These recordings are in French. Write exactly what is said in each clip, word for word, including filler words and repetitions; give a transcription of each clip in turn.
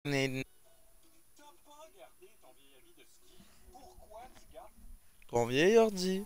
Né- Ton vieil ordi.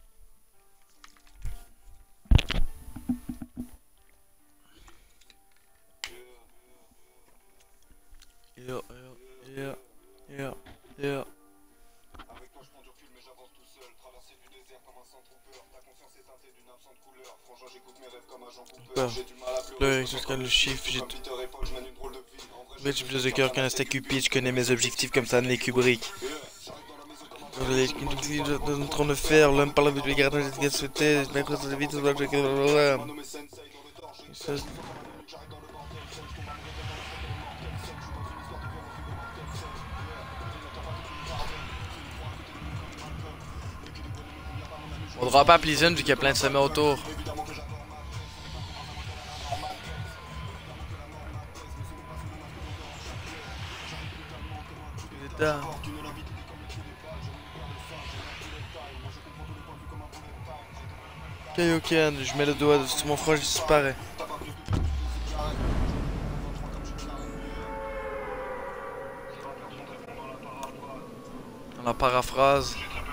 Yeah, yeah, yeah, yeah, yeah. Avec toi je prends du recul mais j'avance tout seul. Traversée du désert comme un sans-trompeur. Ta conscience est teintée d'une absente couleur. Frangin j'écoute mes rêves comme un Jean Cooper. Peur. J'ai du mal à pleurer. Pleurer Je me sens jusqu'à comme le le chiffre, chiffre. j'ai Comme tout. Peter et Paul je mène une drôle de vie. En vrai Mais j'ai j'ai plus plus de de cœur cœur qu'un qu'un Aztèque Cupid, Cupid. je Je connais connais mes mes objectifs objectifs comme comme Stanley Stanley Kubrick. Kubrick. Yeah. J'arrive dans la maison comme un Dans dragon. les Je ne m'en conduits pas le de contrôle trône de de fer. fer, l'homme L'homme par la par vue la du vue gardien, du j'ai gardien. dit J'ai dit souhaité, qu'à mais après souhaiter. ça Mais vite, après ça ça va, vite, je ça va, vais je vais le Tu m'as nommé Sensei dans le tort. J'ai ça. peur. Je me sens comme un eunuque. J'arrive dans le bordel. Seul je tombe amoureux devant le fauteuil mortel. Seul je suis dans une histoire de violence et de mortel. Seul, yeah. Je n'attends pas que tu me pardonnes. Tu me crois à côté de nous comme Malcolm. Le qui dévoile ne convient pas mon ami. Je On me drop sens à comme Pleasant Tom. vu qu'il y a Comme plein un de sommets Falcon. autour. Évidemment que j'adore ma presse. Ce n'est pas pour un amateur à la normale presse. Évidemment que la norme m'apaise. Mais ce n'est pas sous le masque d'odeur en chaque pièce. J'arrive brutalement comme un coup d'état. D'état. J'apporte une limpidité comme le trou des balles. Je mets une paire de seins. Je note tous les tailles. Moi je comprends tous les points de vue comme un bullet time. J'ai tout le même Kaioken, je mets le doigt sur mon front, je disparais. T'as pas plus de temps, c'est carré. Comme je Karen, Dans la paraphrase.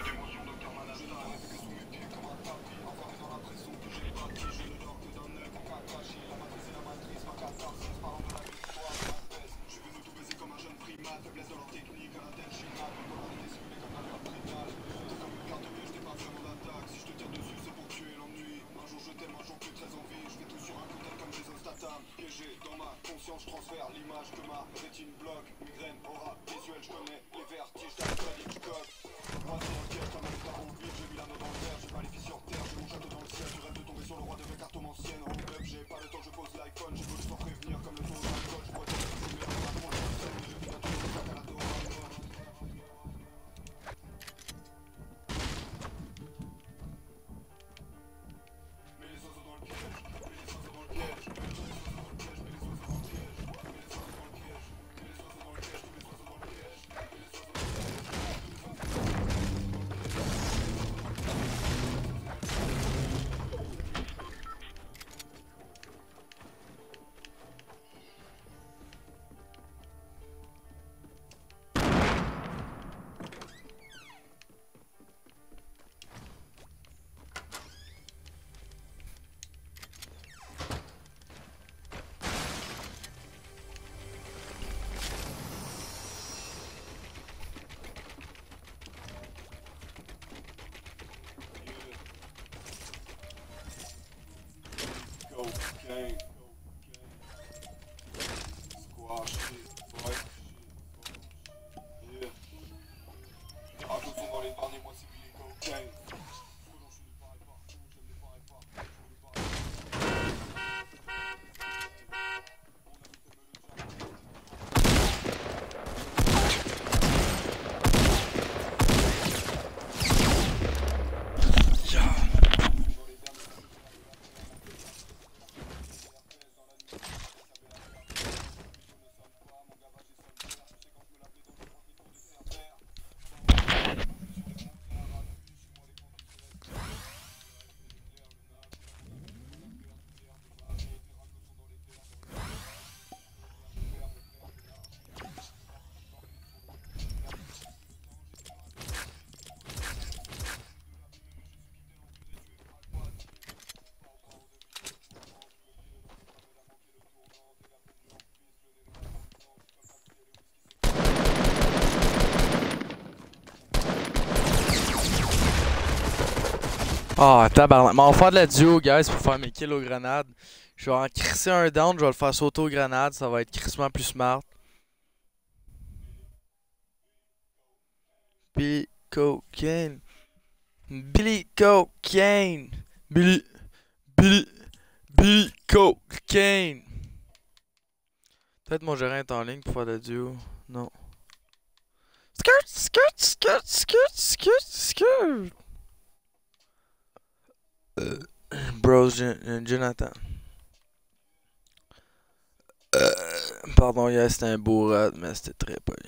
Je veux nous tout baiser comme un jeune primate. Faiblesse de leur technique, à la tête chimate. Mon corps est simulé comme la loi primale. T'es comme une carte bleue, je t'ai pas vraiment d'attaque. Si je te tire dessus, c'est pour tuer l'ennui. Un jour je t'aime, un jour plus très envie. Je fais tout sur un coup de tête comme des ostatam. Piégé dans ma conscience, je transfère l'image que ma rétine bloque. Migraine, aura, visuel, je connais les vertiges d'Alcoolique, je code. Moi c'est un piège comme un pharaon vide. J'ai mis l'anneau dans le verre, j'ai pas les filles sur terre. J'ai mon château dans le ciel, je rêve de tomber sur le roi de mes cartes anciennes. Hold up, j'ai pas le temps, je pose l'iPhone. J'ai voulu sans prévenir comme le tour d'alcool. Je pourrais te faire fumer avec ma tronche de scène. Mais je vis à tous les sacs à la tour. Mets les oiseaux dans le piège, mets les oiseaux dans le piège, mets les oiseaux dans le piège, mets les oiseaux dans le piège, mets les oiseaux dans le piège, mets les oiseaux dans le piège, tous les oiseaux dans le piège, mets les oiseaux dans cocaine, squash, ouais, yeah. Ah, tous sont dans les derniers mois, c'est Billy Cocaine. Oh non, je suis nulle part et partout, j'aime les pareils partout, je suis nulle part et Ah, tabarnak. Mais on va faire de la duo, guys, pour faire mes kills aux grenades. Je vais en crisser un down, je vais le faire sauter aux grenades, ça va être crissement plus smart. Billy Cocaine. Billy Cocaine. Billy. Billy. Billy Cocaine. Peut-être mon gérant est en ligne pour faire de la duo. Non. Skirt, skirt, skirt, skirt, skirt, skirt. Euh, Bros, Jonathan. Euh, pardon, hier c'était un beau rat, mais c'était très poli.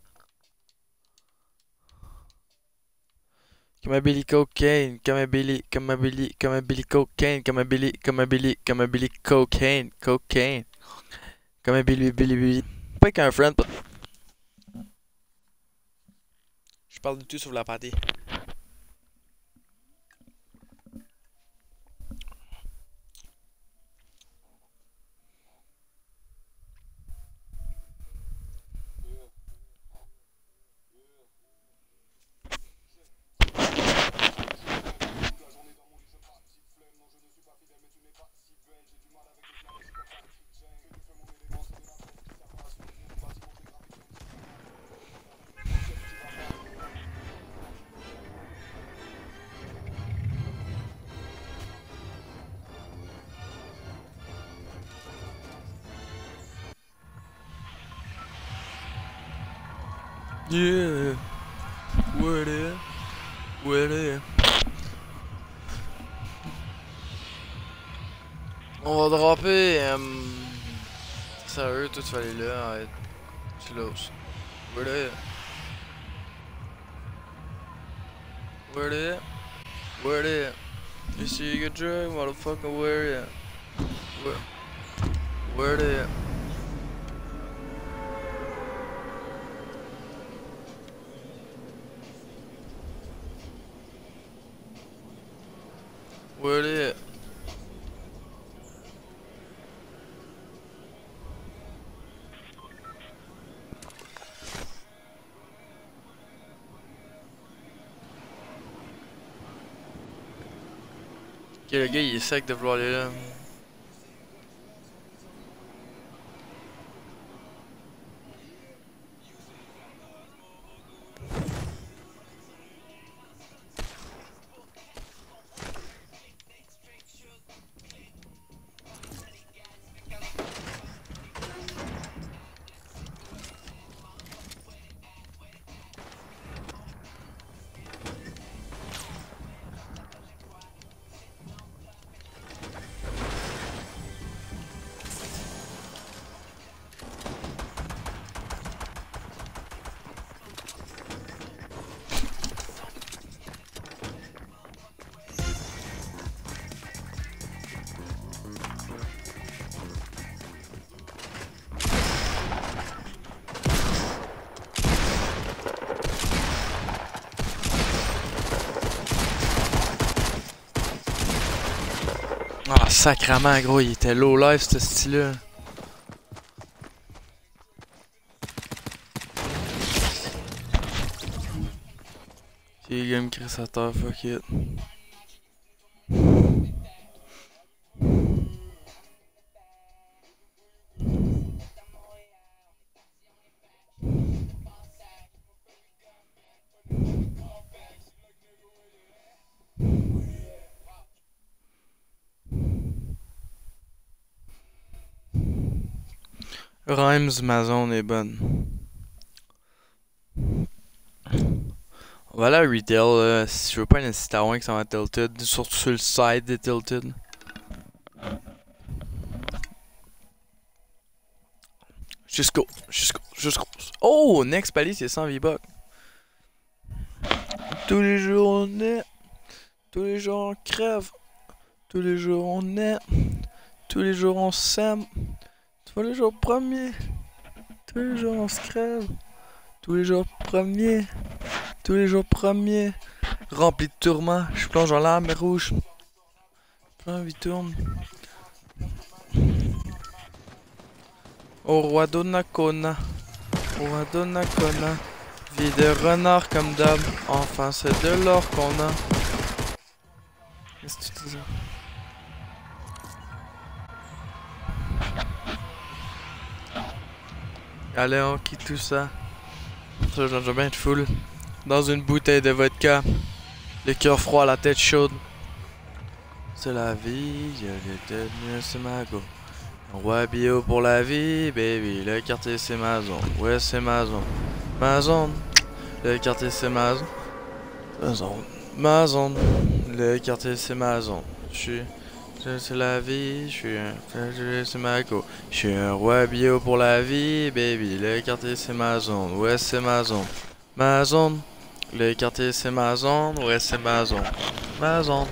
Comme un Billy Cocaine, comme un Billy, comme un Billy, comme un Billy Cocaine, comme un Billy, comme un Billy, comme un Billy Cocaine, Cocaine. Comme un Billy, Billy, Billy. pas avec un friend. Je parle de tout sur la partie. Yeah, what it, what it. On va dropper. Euh... Sérieux, toi tu vas aller là, arrête. Tu l'oses. What it, what it, what it. You see you get drunk, motherfucker, where it, where, where it. Where it? Ok, le gars il est sec de vouloir aller là. Ah, sacrement, gros, il était low life ce style-là. Ok, game créateur, fuck it. Rhymes, ma zone est bonne. On va aller à retail, là. Si je veux pas un Citawin qui s'en va tilted, surtout sur le side des tilted. Jusqu'au, jusqu'au, jusqu'au. Oh, next palier c'est cent V-Bucks. Tous les jours on est, tous les jours on crève, tous les jours on est, tous les jours on s'aime, tous les jours premiers, tous les jours on se crève, tous les jours premiers, tous les jours premiers, rempli de tourments, je plonge dans la mer rouge, plein vie tourne. Au roi d'Onacona, au roi d'Onacona, vie de renard comme d'hab, enfin c'est de l'or qu'on a. Qu'est-ce que tu dis? Allez, on quitte tout ça. Ça, j'en bien être full. Dans une bouteille de vodka, le cœur froid, la tête chaude. C'est la vie, y'a les têtes mieux, c'est ma go. Roi bio pour la vie, baby. Le quartier c'est ma zone. Ouais, c'est ma zone. Ma zone. Le quartier c'est ma zone. Ma zone. Ma zone. Le quartier c'est ma zone. J'suis. C'est la vie. J'suis un. C'est ma go. J'suis un roi bio pour la vie, baby. Le quartier c'est ma zone. Ouais, c'est ma zone. Ma zone. Le quartier c'est ma zone. Ouais, c'est ma zone. Ma zone.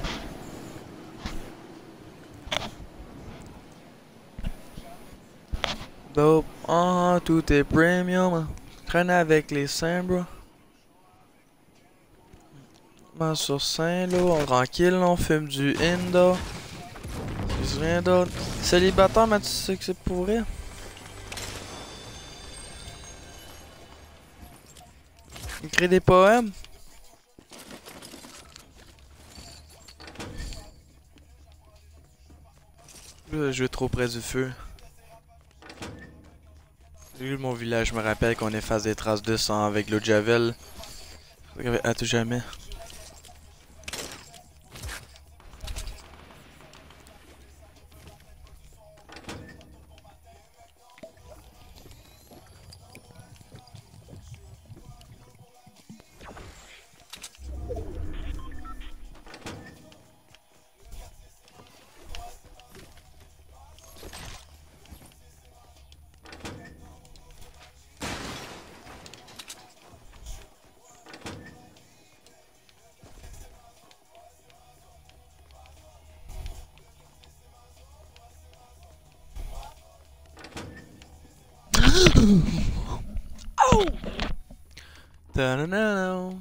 Dope, ah, tout est premium. Traîne avec les saints, bro. Ben sur Saint, là, on tranquille, on fume du Indo. C'est rien d'autre. Célibataire, mais tu sais que c'est pour vrai. Écrit des poèmes. Là, je vais trop près du feu. Mon village me rappelle qu'on efface des traces de sang avec l'eau de javel. À tout jamais. Oh! Ta-na-na-na.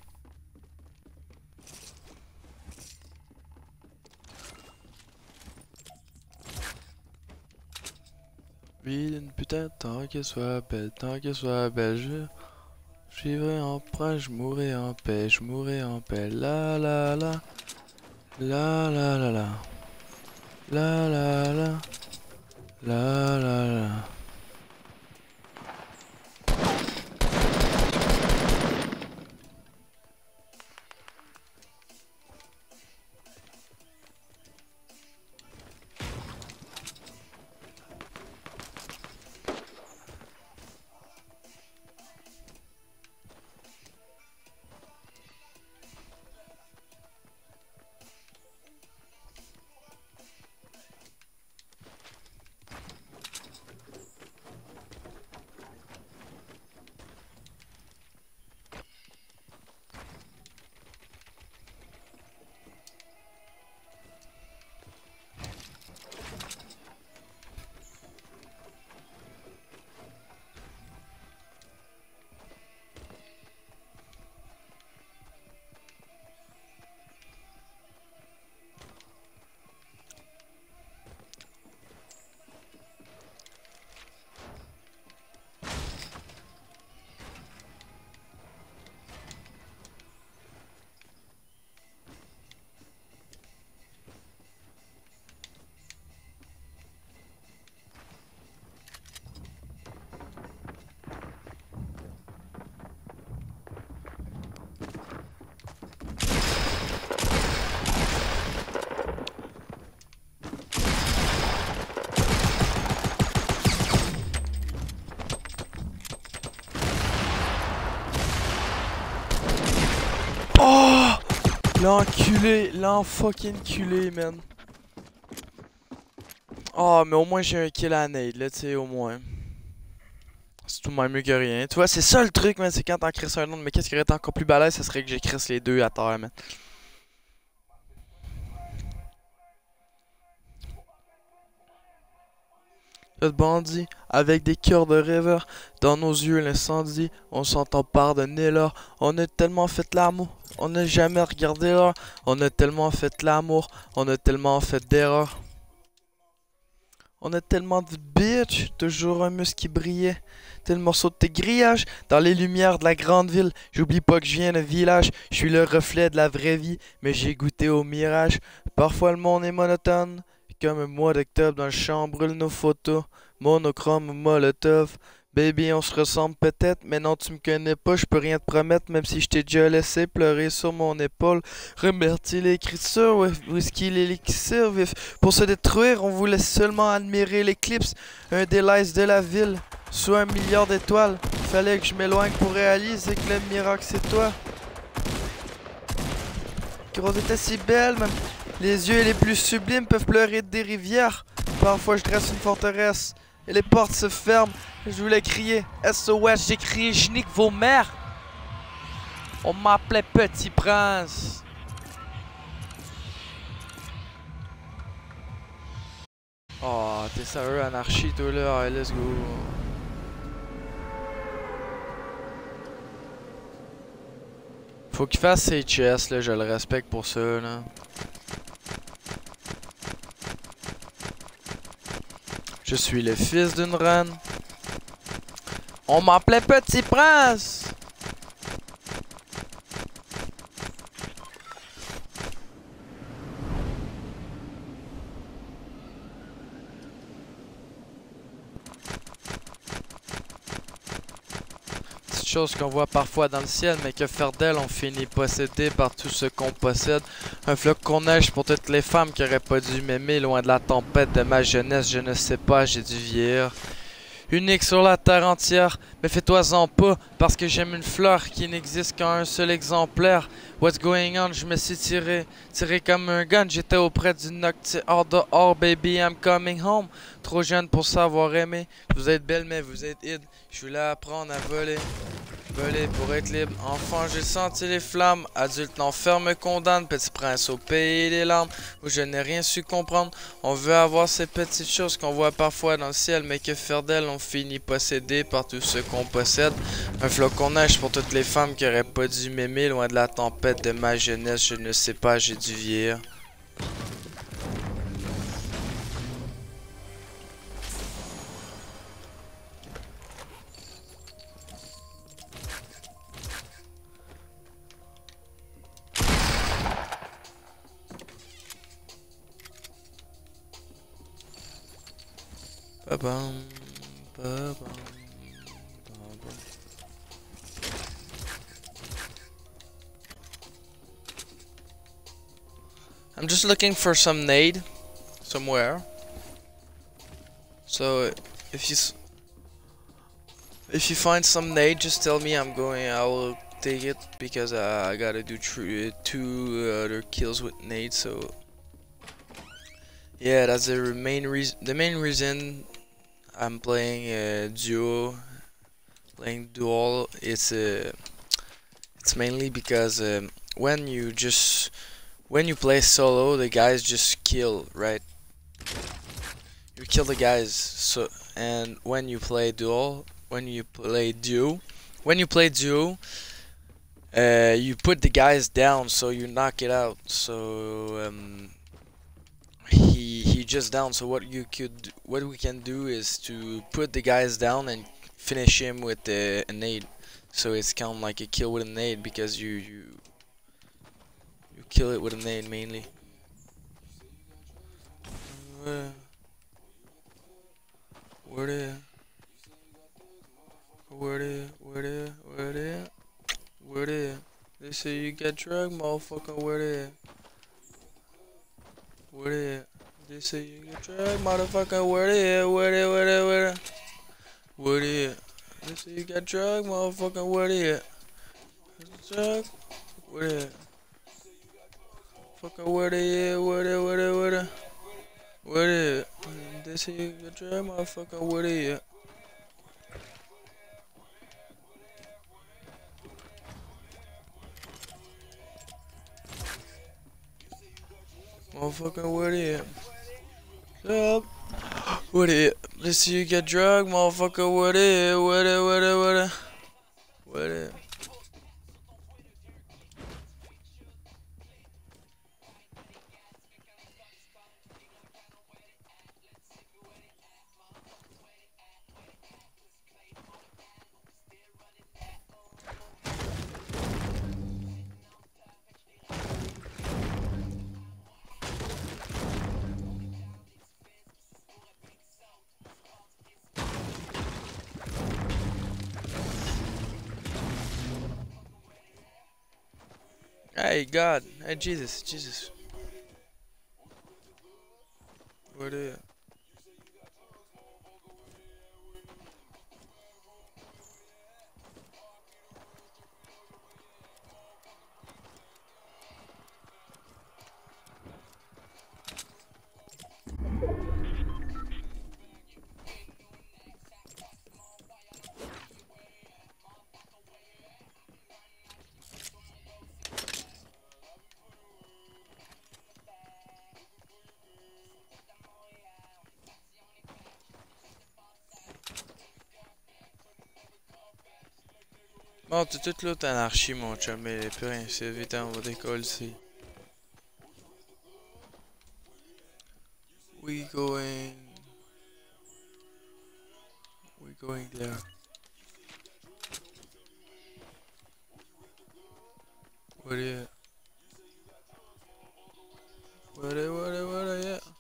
Vie d'une putain, tant qu'elle soit belle, tant qu'elle soit belle, je... Je vivrai en prince, je mourrai en paix, je mourrai en paix, la la la, la la la la, la la la, la la la. Oh! L'enculé, l'enfucking culé, man. Oh, mais au moins j'ai un kill à nade, là, tu sais, au moins. C'est tout de même mieux que rien. Tu vois, c'est ça le truc, man, c'est quand t'en crisses un autre. Mais qu'est-ce qui aurait été encore plus balèze, ça serait que j'écrisse les deux à terre, man. Notre bandit, avec des cœurs de rêveur, dans nos yeux l'incendie, on s'entend pardonner l'or. On a tellement fait l'amour, on n'a jamais regardé l'heure. On a tellement fait l'amour, on a tellement fait d'erreurs. On a tellement de bitch, toujours un muscle qui brillait. Tel morceau de tes grillages, dans les lumières de la grande ville. J'oublie pas que je viens d'un village, je suis le reflet de la vraie vie, mais j'ai goûté au mirage. Parfois le monde est monotone, comme un mois d'octobre dans le champ, brûle nos photos, monochrome ou molotov. Baby, on se ressemble peut-être, mais non, tu me connais pas, je peux rien te promettre, même si je t'ai déjà laissé pleurer sur mon épaule. Remercier l'écriture, ouais, whisky l'élixir vif. Pour se détruire, on voulait seulement admirer l'éclipse, un délice de la ville, sous un milliard d'étoiles. Fallait que je m'éloigne pour réaliser que le miracle c'est toi. Grosse était si belle, même les yeux les plus sublimes peuvent pleurer des rivières. Parfois je dresse une forteresse et les portes se ferment. Je voulais crier S O S, j'ai crié je nique vos mères. On m'appelait Petit Prince. Oh, t'es sérieux, anarchie, toi là? Allez, let's go. Faut qu'il fasse ses chests, là, je le respecte pour ça, là. Je suis le fils d'une reine. On m'appelait Petit Prince! Petite chose qu'on voit parfois dans le ciel, mais que faire d'elle, on finit possédé par tout ce qu'on possède. Un flocon neige pour toutes les femmes qui auraient pas dû m'aimer, loin de la tempête de ma jeunesse, je ne sais pas, j'ai dû vieillir. Unique sur la terre entière, mais fais-toi-en pas, parce que j'aime une fleur qui n'existe qu'en un seul exemplaire. What's going on? Je me suis tiré, tiré comme un gun, j'étais auprès du nocturne, hors dehors, baby, I'm coming home. Trop jeune pour savoir aimer, vous êtes belle mais vous êtes id, je voulais apprendre à voler. Voler pour être libre, enfant j'ai senti les flammes, adulte l'enfer me condamne, petit prince au pays des larmes, où je n'ai rien su comprendre. On veut avoir ces petites choses qu'on voit parfois dans le ciel, mais que faire d'elles, on finit possédé par tout ce qu'on possède. Un flocon neige pour toutes les femmes qui auraient pas dû m'aimer, loin de la tempête de ma jeunesse, je ne sais pas, j'ai dû vieillir. Ba-bam, ba-bam, ba-bam. I'm just looking for some nade somewhere. So if you s- if you find some nade, just tell me. I'm going. I will take it because uh, I gotta do tr two other kills with nade. So yeah, that's the main reason. The main reason I'm playing uh, duo, playing dual. It's uh, it's mainly because um, when you just when you play solo, the guys just kill, right? You kill the guys. So and when you play dual, when you play duo, when you play duo, uh, you put the guys down, so you knock it out. So um, he he just down. So what you could what we can do is to put the guys down and finish him with uh, a nade. So it's kind of like a kill with a nade because you you you kill it with a nade mainly. Uh, Where the where the where the where the where the They say you get drugged, motherfucker. Where the where the They say you get drugged, motherfucker. Where the where the where the where the where the They say you get drugged, motherfucker. Where the drug where the fucking where the where the where the where the where the They say you get drugged, motherfucker. Where the motherfucker. Where the Up. What it? Let's see you get drugged, motherfucker. What it? What it? What it? What it? What it? Hey God, hey Jesus, Jesus. What it? Bon, t'es toute l'autre anarchie, mon chum, mais plus rien, c'est vite, on va décoller ici. We going. We going there. What is it? What it, what it, what it, yeah.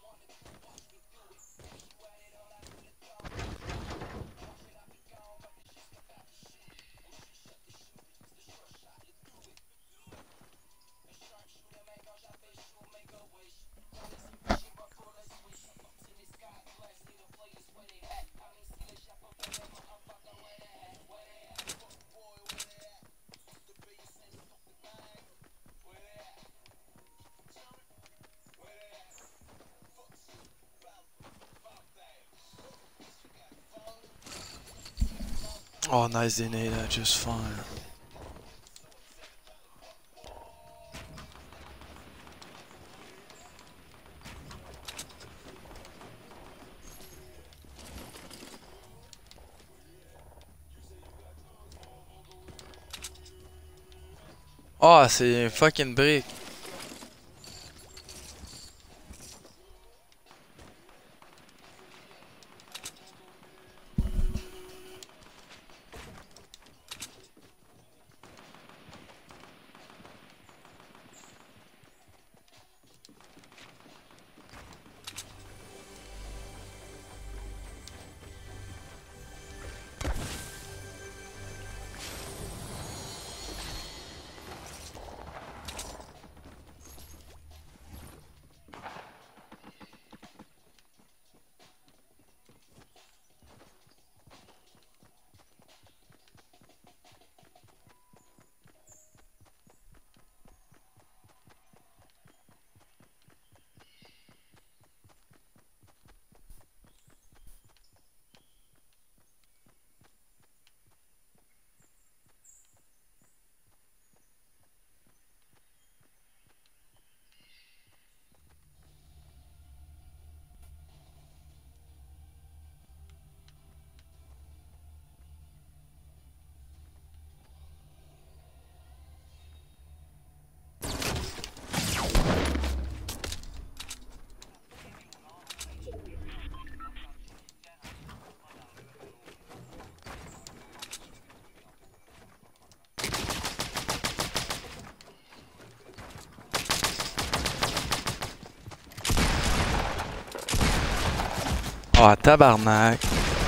Oh, nice, they made that just fine. Oh, c'est un fucking brick. Oh, tabarnak.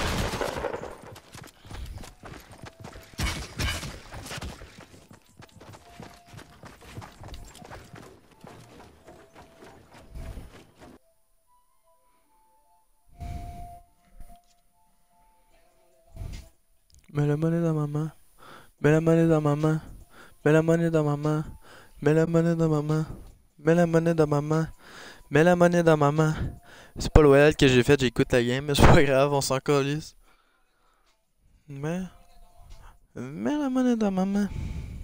Mets la monnaie dans ma main. Mets la monnaie dans ma main. Mets la monnaie dans ma main. Mets la monnaie dans ma main. Mets la monnaie dans ma main. Mets la monnaie dans ma main. C'est pas le wallet que j'ai fait, j'écoute la game, mais c'est pas grave, on s'en calisse. Mets. Mets la monnaie dans ma main.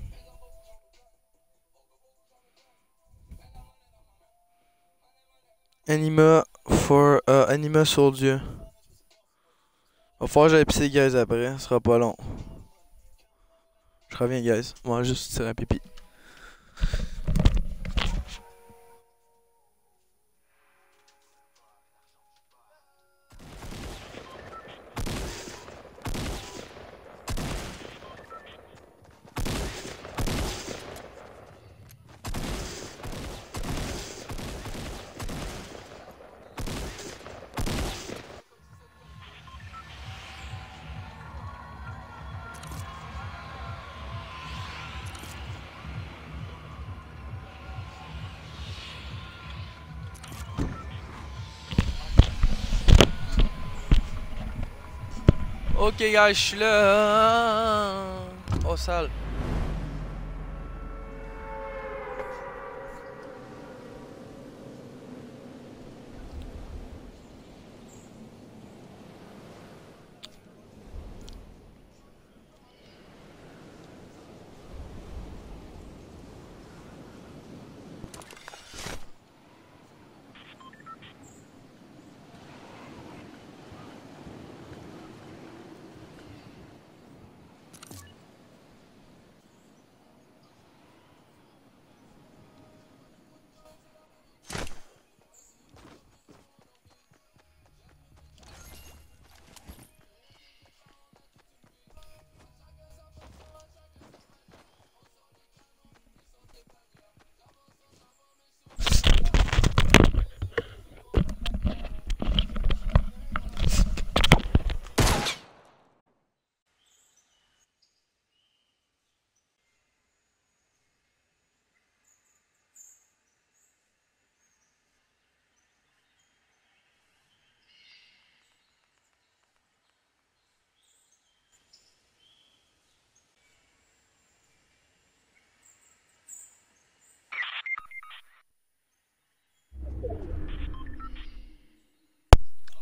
Anima for. Uh, Anima Soldier. Va falloir que j'aille pisser, guys, après, ce sera pas long. Je reviens, guys. Moi, juste tirer un pipi. Ok, guys, je suis là. Oh, sale.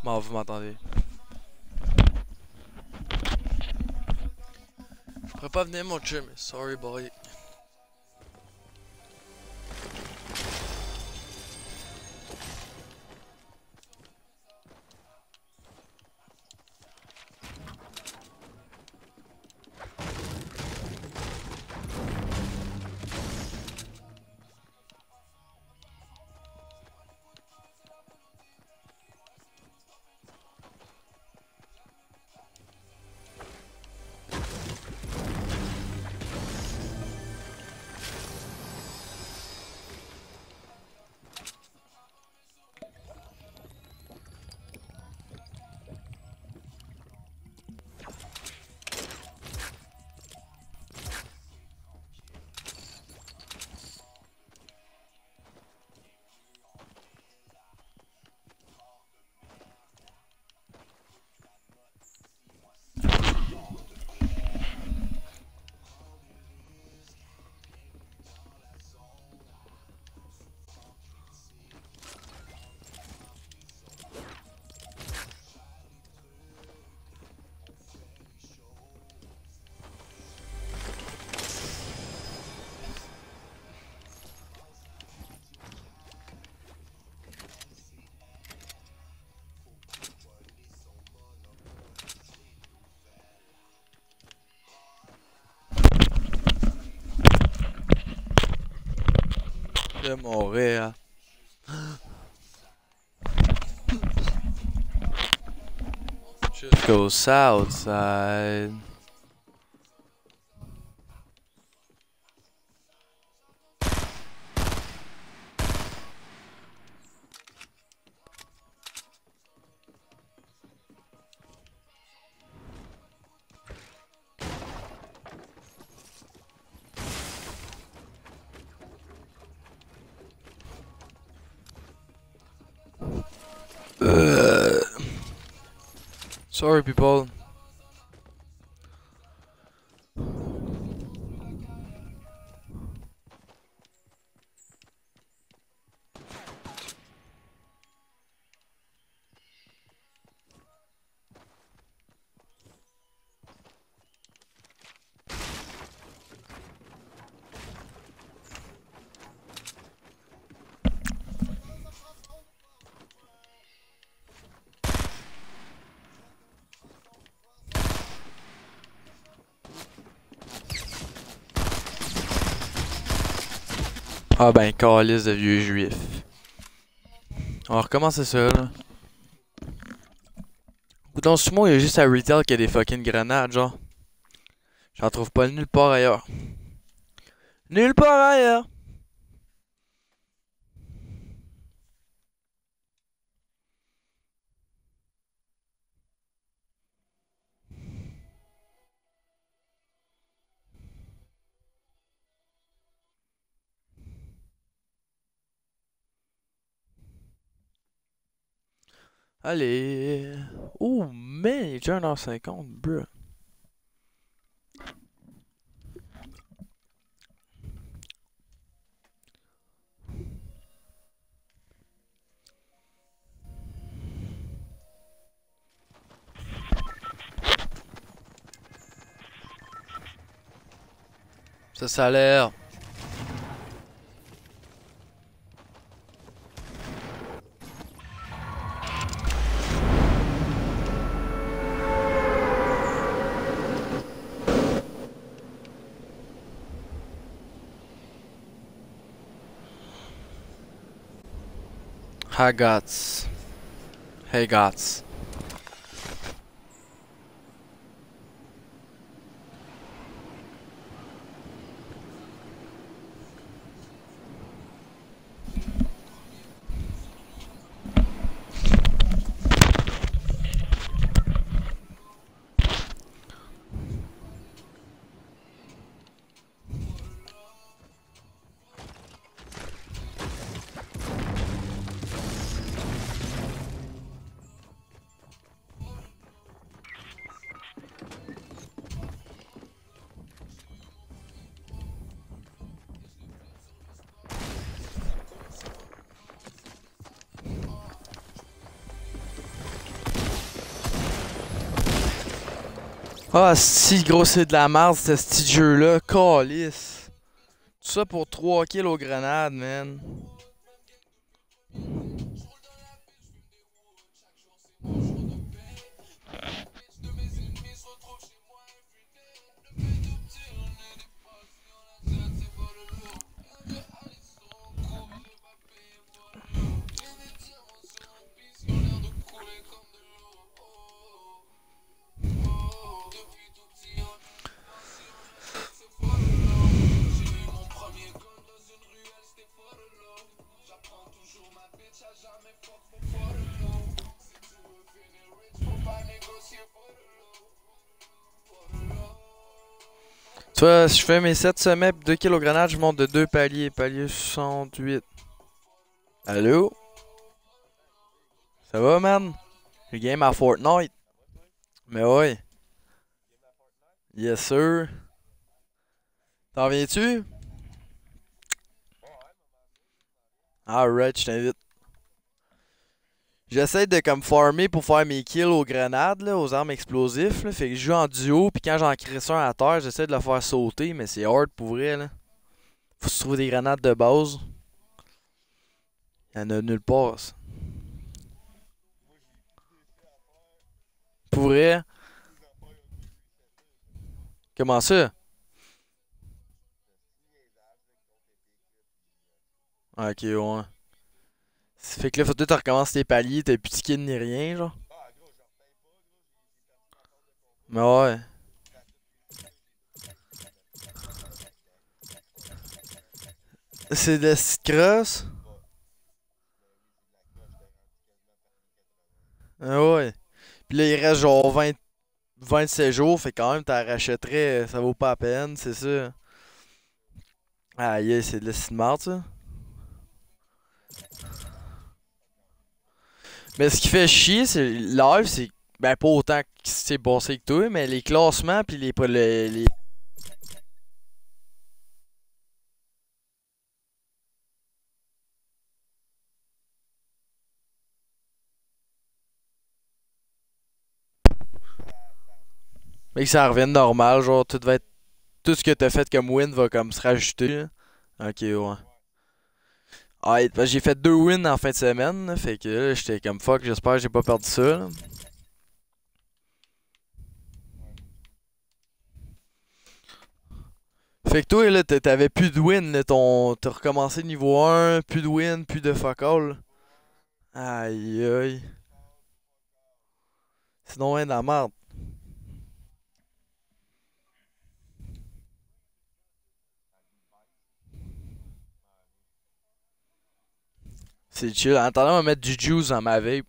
Bon, vous m'entendez. Je pourrais pas venir mon chum, sorry boy. De Montréal. Just go south side. Uh, sorry, people. Ah ben, calice de vieux juifs. On va recommencer ça, là. Ou dans ce moment, il y a juste à retail qu'il y a des fucking grenades, genre. J'en trouve pas nulle part ailleurs. Nulle part ailleurs! Allez. Oh, man, il est déjà une heure cinquante, bruh. Ça, ça a l'air. Hi, Gots. Hey, Gots. Ah, si gros, c'est de la merde, ce petit jeu-là. Calice. Tout ça pour trois kills aux grenades, man. Tu vois, si je fais mes sept sommets pis deux kills aux grenades, je monte de deux paliers. Palier soixante-huit. Allô? Ça va, man? J'ai game à Fortnite. Mais ouais. Yes, sir. T'en viens-tu? Alright, je t'invite. J'essaie de comme farmer pour faire mes kills aux grenades, là, aux armes explosives. Là. Fait que je joue en duo, puis quand j'en crisse un à terre, j'essaie de le faire sauter, mais c'est hard pour vrai. Là. Faut se trouver des grenades de base. Y'en a nulle part. Ça. Pour vrai? Comment ça? Ok, ouais. Fait que là, faut que tu recommences tes paliers, t'as plus de skin ni rien, genre. Mais ouais. C'est de la petite crosse? Ah ouais. Puis là, il reste genre vingt, vingt-sept jours, fait quand même, t'en rachèterais, ça vaut pas la peine, c'est ça. Ah yeah, c'est de la petite merde, ça. Mais ce qui fait chier, c'est live, c'est. Ben, pas autant que c'est bossé que toi, mais les classements pis les, les, les. Mais que ça revienne normal, genre, tout va être. Tout ce que t'as fait comme win va comme se rajouter, là. Ok, ouais. Ah, et- parce que j'ai fait deux wins en fin de semaine, là, fait que là, j'étais comme fuck, j'espère que j'ai pas perdu ça, là. Fait que toi, là, t'a- t'avais plus de win, là, ton. T'as recommencé niveau un, plus de win, plus de fuck all. Aïe aïe. Sinon, ouais, de la merde. C'est chill. En attendant, on va mettre du juice dans ma vape.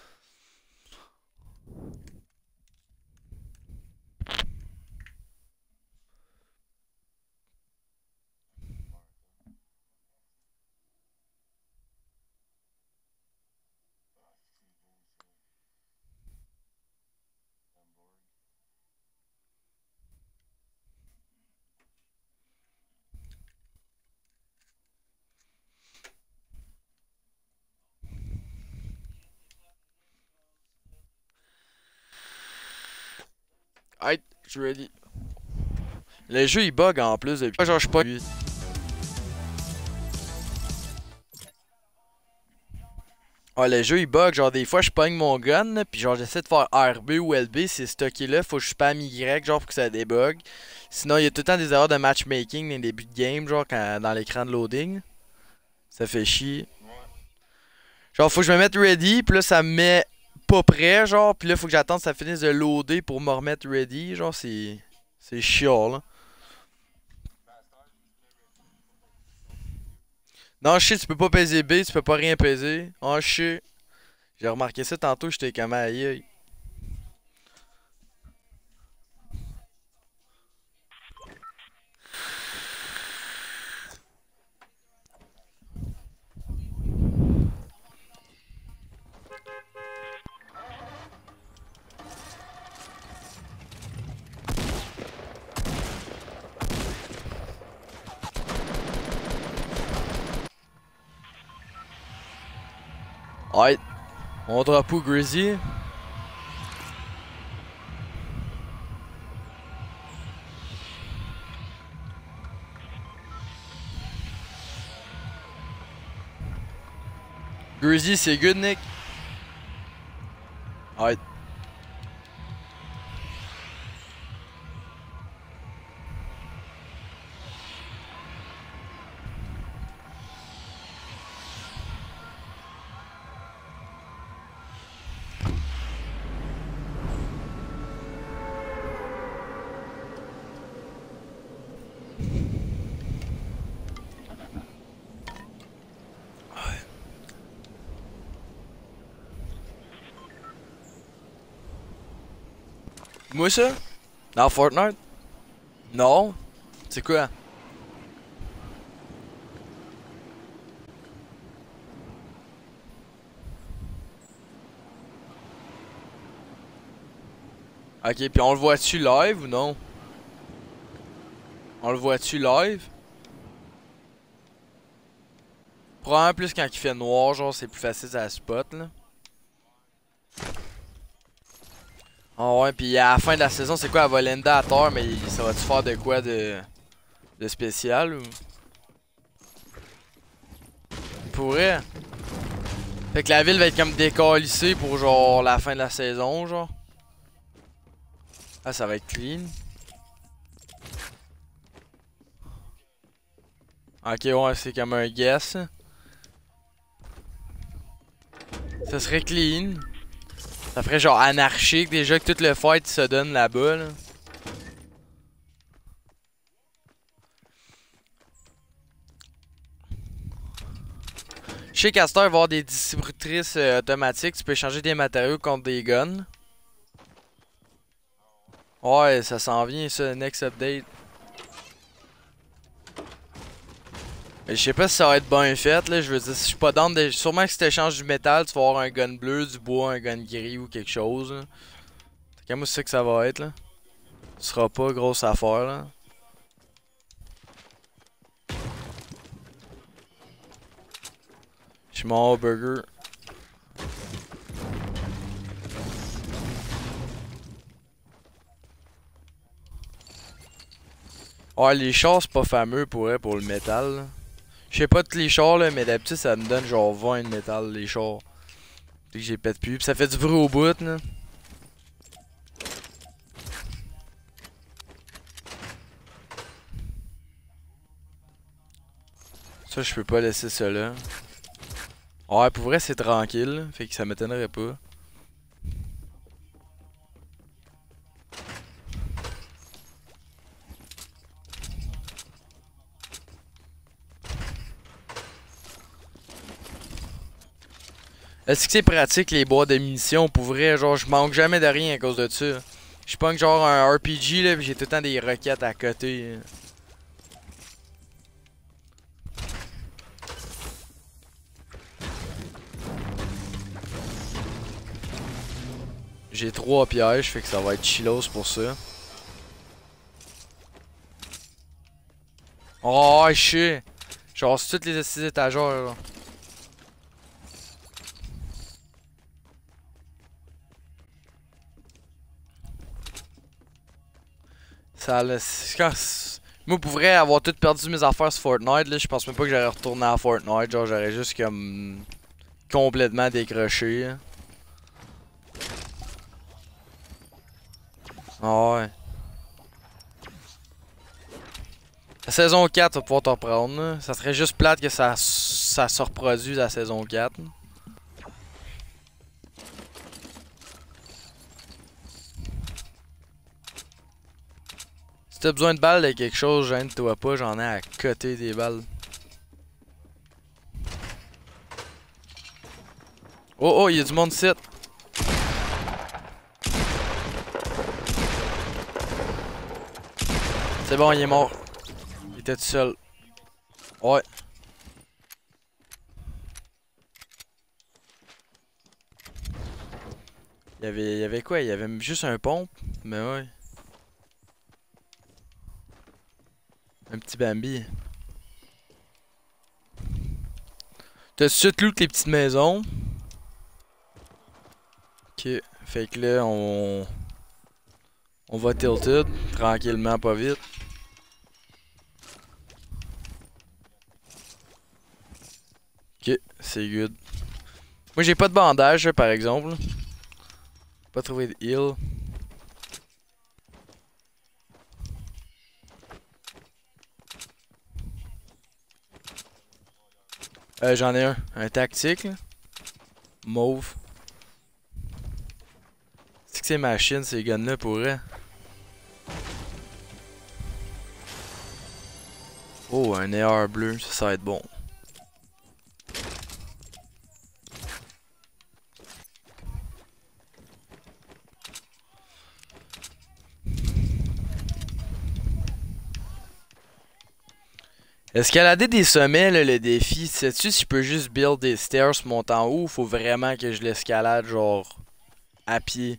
Alright, je suis ready. Le jeu il bug en plus depuis. Genre, je suis pas. Ah, le jeu il bug. Genre, des fois, je pogne mon gun, là, puis genre, j'essaie de faire R B ou L B. C'est stocké là. Faut que je spam Y, genre, pour que ça débug. Sinon, il y a tout le temps des erreurs de matchmaking dans les débuts de game, genre, quand, dans l'écran de loading. Ça fait chier. Genre, faut que je me mette ready, puis là, ça me met pas prêt, genre, puis là, faut que j'attende que ça finisse de loader pour me remettre ready. Genre, c'est. C'est chiant, là. Non, je sais, tu peux pas peser B, tu peux pas rien peser. Oh, je sais. J'ai remarqué ça tantôt, j'étais comme aïe aïe. Ouais. Mon drapeau Grizzly. Greasy, c'est good, Nick? Ouais. Moi ça? Dans Fortnite? Non? C'est quoi? Ok, puis on le voit-tu live ou non? On le voit-tu live? Probablement plus quand il fait noir, genre c'est plus facile à spot là. Ah ouais, puis à la fin de la saison, c'est quoi, elle va l'ender à tort, mais ça va-tu faire de quoi de, de spécial ou? Pourrait. Fait que la ville va être comme décalissée pour genre la fin de la saison, genre. Ah, ça va être clean. Ok, ouais, c'est comme un guess. Ça serait clean. Ça ferait genre anarchique déjà que tout le fight se donne là-bas là. Je sais qu'à cette heure, il va y avoir des distributrices euh, automatiques. Tu peux échanger des matériaux contre des guns. Ouais, ça s'en vient ça, next update. Mais je sais pas si ça va être bien fait là. Je veux dire, si je suis pas down de... Sûrement que si tu échanges du métal, tu vas avoir un gun bleu, du bois, un gun gris ou quelque chose là. Fait moi, c'est ça que ça va être là. Ce sera pas grosse affaire là. Je suis mort au burger. Ouais, les chars c'est pas fameux pour eux pour le métal là. Je sais pas tous les chars là, mais d'habitude ça me donne genre vingt de métal les chars. Fait que j'ai pète plus. Pis ça fait du bruit au bout là. Ça je peux pas laisser ça là. Ouais, pour vrai c'est tranquille, là. Fait que ça m'étonnerait pas. Est-ce que c'est pratique les boîtes de munitions? Pour vrai, genre je manque jamais de rien à cause de ça. Je pogne genre un R P G là, pis j'ai tout le temps des roquettes à côté. J'ai trois pièges, fait que ça va être chillos pour ça. Oh, je sais. Genre, c'est toutes les six étagères là. Ça laisse. Quand... Moi, pour vrai, avoir tout perdu mes affaires sur Fortnite, là, je pense même pas que j'aurais retourné à Fortnite. Genre, j'aurais juste comme. Complètement décroché. Hein. Ah ouais. La saison quatre, tu vas pouvoir t'en prendre. Là. Ça serait juste plate que ça, ça se reproduise la saison quatre. Là. Si t'as besoin de balles de quelque chose, gêne-toi pas, j'en ai à côté des balles. Oh oh, il y a du monde ici. C'est bon, il est mort. Il était tout seul. Ouais. Il y avait, il y avait quoi? Il y avait juste un pompe? Mais ouais. Un petit Bambi. T'as tout de suite loot les petites maisons. Ok. Fait que là, on... On va tilted. Tranquillement, pas vite. Ok, c'est good. Moi j'ai pas de bandage là, par exemple. Pas trouvé de heal. Euh, j'en ai un. Un tactique là. Mauve. C'est que c'est machine ces guns là pour vrai. Oh, un A R bleu, ça, ça va être bon. Escalader des sommets, là, le défi, sais-tu si je peux juste build des stairs montant en haut ou faut vraiment que je l'escalade genre à pied?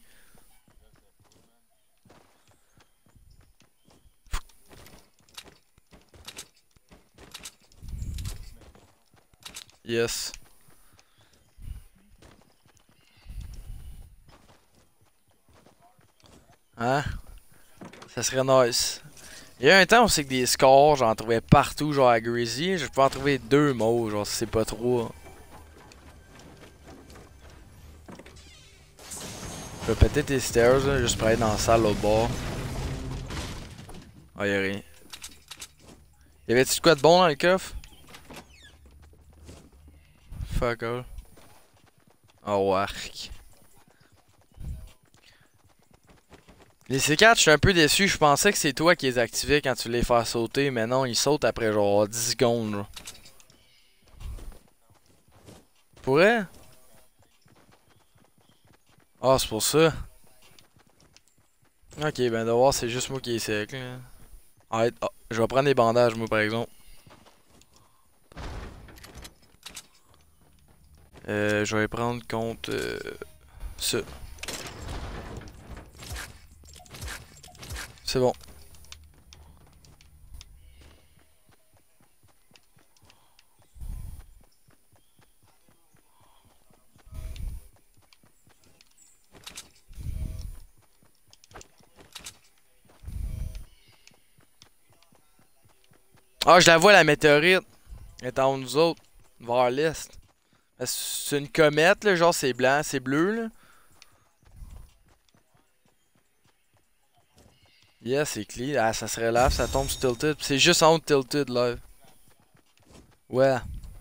Yes. Hein? Ça serait nice. Il y a un temps où c'est que des scores, j'en trouvais partout, genre à Greasy. Je peux en trouver deux mots, genre c'est pas trop. Je vais péter tes stairs, là, juste pour aller dans la salle au bord. Ah, y'a rien. Y'avait-tu de quoi de bon dans le coffre? Fuck all. Oh, arc. Les C quatre, je suis un peu déçu. Je pensais que c'est toi qui les activais quand tu les fais sauter, mais non, ils sautent après genre dix secondes. Là. Pourrait? Ah, c'est pour ça. Ok, ben de voir, c'est juste moi qui est sec. Là. Arrête. Ah, je vais prendre des bandages, moi, par exemple. Euh, je vais prendre contre euh, ça. C'est bon. Ah, je la vois, la météorite. Elle est en nous autres, vers l'est. C'est une comète, là, genre c'est blanc, c'est bleu, là. Yeah, c'est clean. Ah, ça se relève, ça tombe sur Tilted. C'est juste en haut de Tilted, là. Ouais.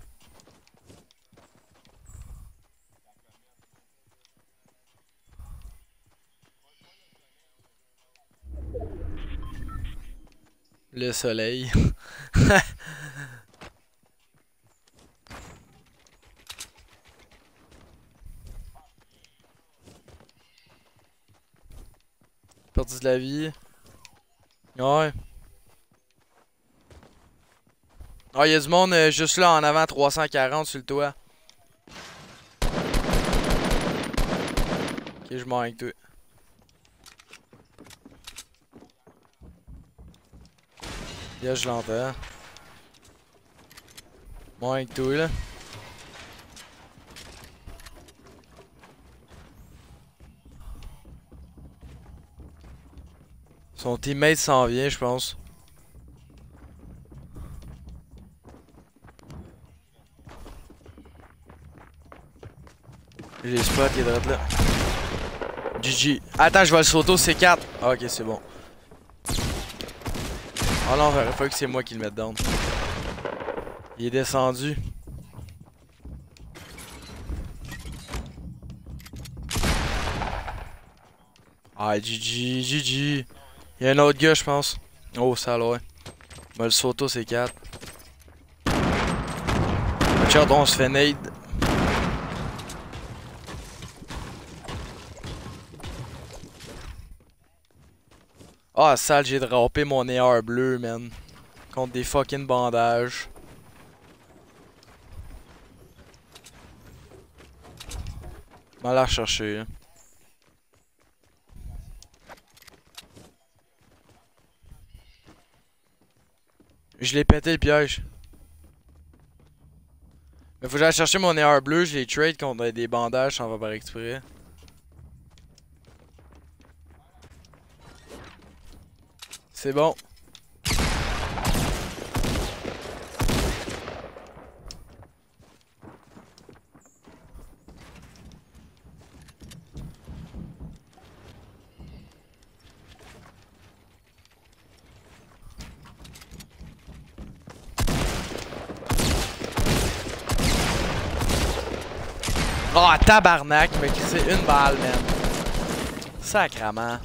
Le soleil. Perdu de la vie. Ouais. Ah, y'a du monde euh, juste là en avant, trois cent quarante sur le toit. Ok, je m'en avec toi. Là, je l'entends. Moi avec toi, là. Son teammate s'en vient, je pense. J'ai spot, il est droit là. G G. Attends, je vais le sauto C quatre. Ah, ok, c'est bon. Oh non, il faut que c'est moi qui le mette down. Il est descendu. Ah, G G, G G. Il y a un autre gars, je pense. Oh, ça là, ouais. Ben, le sauto C quatre. Regarde, on se fait nade. Ah, sale, j'ai droppé mon A R bleu, man. Contre des fucking bandages. On va la rechercher, hein. Je l'ai pété le piège. Mais faut que j'aille chercher mon A R bleu, je les trade contre des bandages, ça va par exprès. C'est bon. Oh, tabarnak, il m'a crissé une balle, man. Sacrement.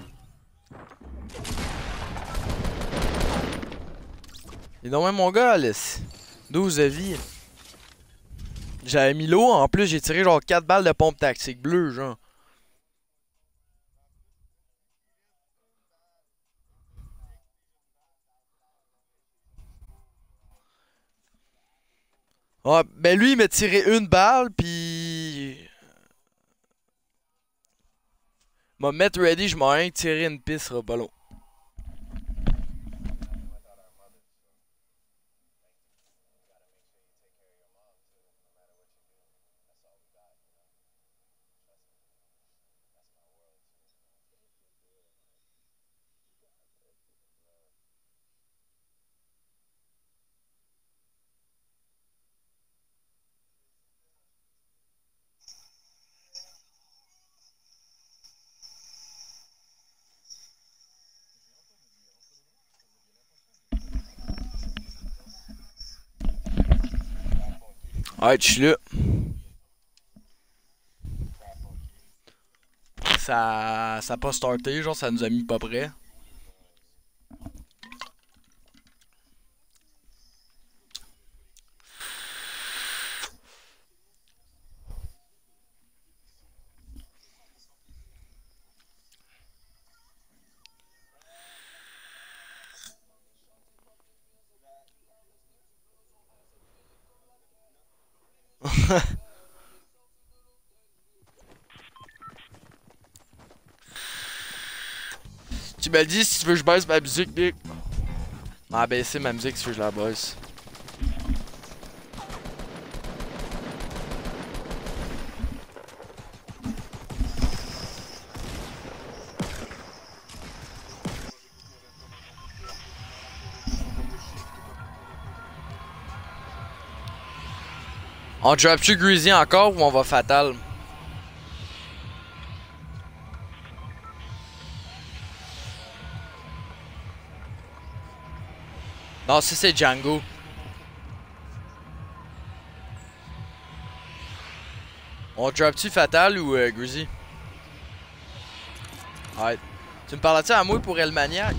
Il est donc même mon gars, Alice. douze de vie. J'avais mis l'eau, en plus j'ai tiré genre quatre balles de pompe tactique bleue, genre. Ah, ben lui il m'a tiré une balle, pis... M'a mettre ready, je m'en rien tiré une piste, sera pas long. Ouais, je suis là. Ça... Ça a pas starté, genre ça nous a mis pas près. Tu me le dis si tu veux que je baisse ma musique, Nick. Ah, baisser ma musique si tu veux que je la baisse. On drop-tu Greasy encore ou on va fatal? Non, ça c'est Django. On drop-tu fatal ou euh, Greasy? Ouais. Tu me parles-tu à moi pour El Maniac?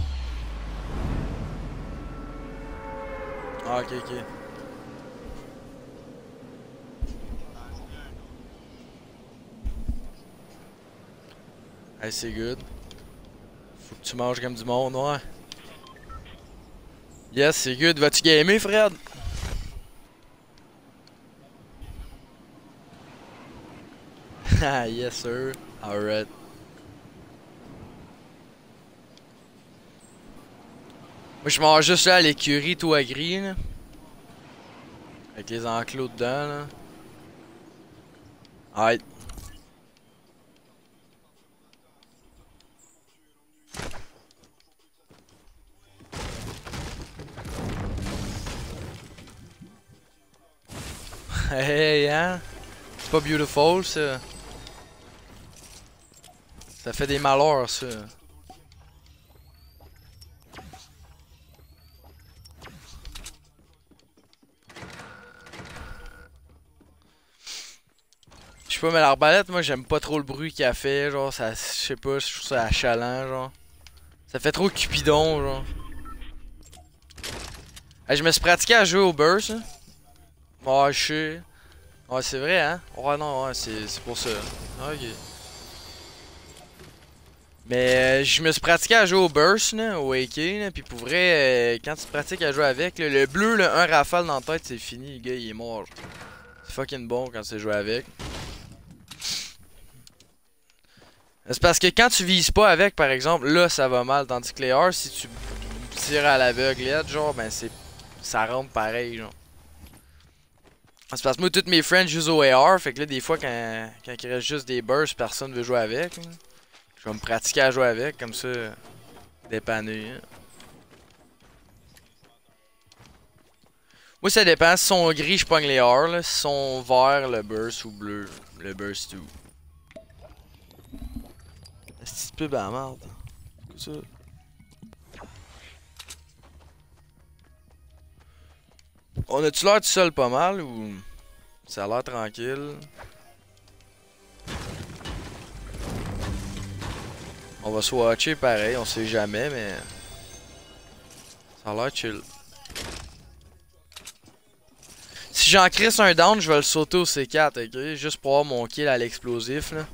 Ah, ok, ok. Hey, c'est good. Faut que tu manges comme du monde, ouais. Yes, c'est good. Vas-tu gamer, Fred? Ah, yes, sir. Alright. Moi, je mange juste là à l'écurie, tout à gris, là. Avec les enclos dedans, là. Alright. Hey, hein? C'est pas beautiful, ça. Ça fait des malheurs, ça. Je sais pas, mais l'arbalète, moi, j'aime pas trop le bruit qu'elle fait, genre, ça, je sais pas, je trouve ça achalant, genre. Ça fait trop cupidon, genre. Hey, je me suis pratiqué à jouer au burst, hein. Ouais, je sais. Ouais, c'est vrai, hein? Ouais, non, ouais, c'est pour ça. Ok. Mais euh, je me suis pratiqué à jouer au burst, là, au A K, là, pis pour vrai, euh, quand tu te pratiques à jouer avec, là, le bleu, là, un rafale dans la tête, c'est fini, le gars, il est mort. C'est fucking bon quand tu joué avec. C'est parce que quand tu vises pas avec, par exemple, là, ça va mal, tandis que les A R, si tu tires à l'aveuglette, genre, ben c'est... ça rentre pareil, genre. C'est parce que moi, tous mes friends jouent au A R, fait que là, des fois, quand, quand il reste juste des bursts, personne veut jouer avec, là. Je vais me pratiquer à jouer avec, comme ça, dépanner. Hein. Moi, ça dépend. Si sont gris, je pogne les R. Là. Si sont verts, le burst ou bleu, le burst tout. C'est une pub à la merde. C'est quoi ça? On a-tu l'air tout seul pas mal ou ça a l'air tranquille? On va swatcher pareil, on sait jamais, mais... Ça a l'air chill. Si j'en crisse un down, je vais le sauter au C quatre, ok? Juste pour avoir mon kill à l'explosif, là.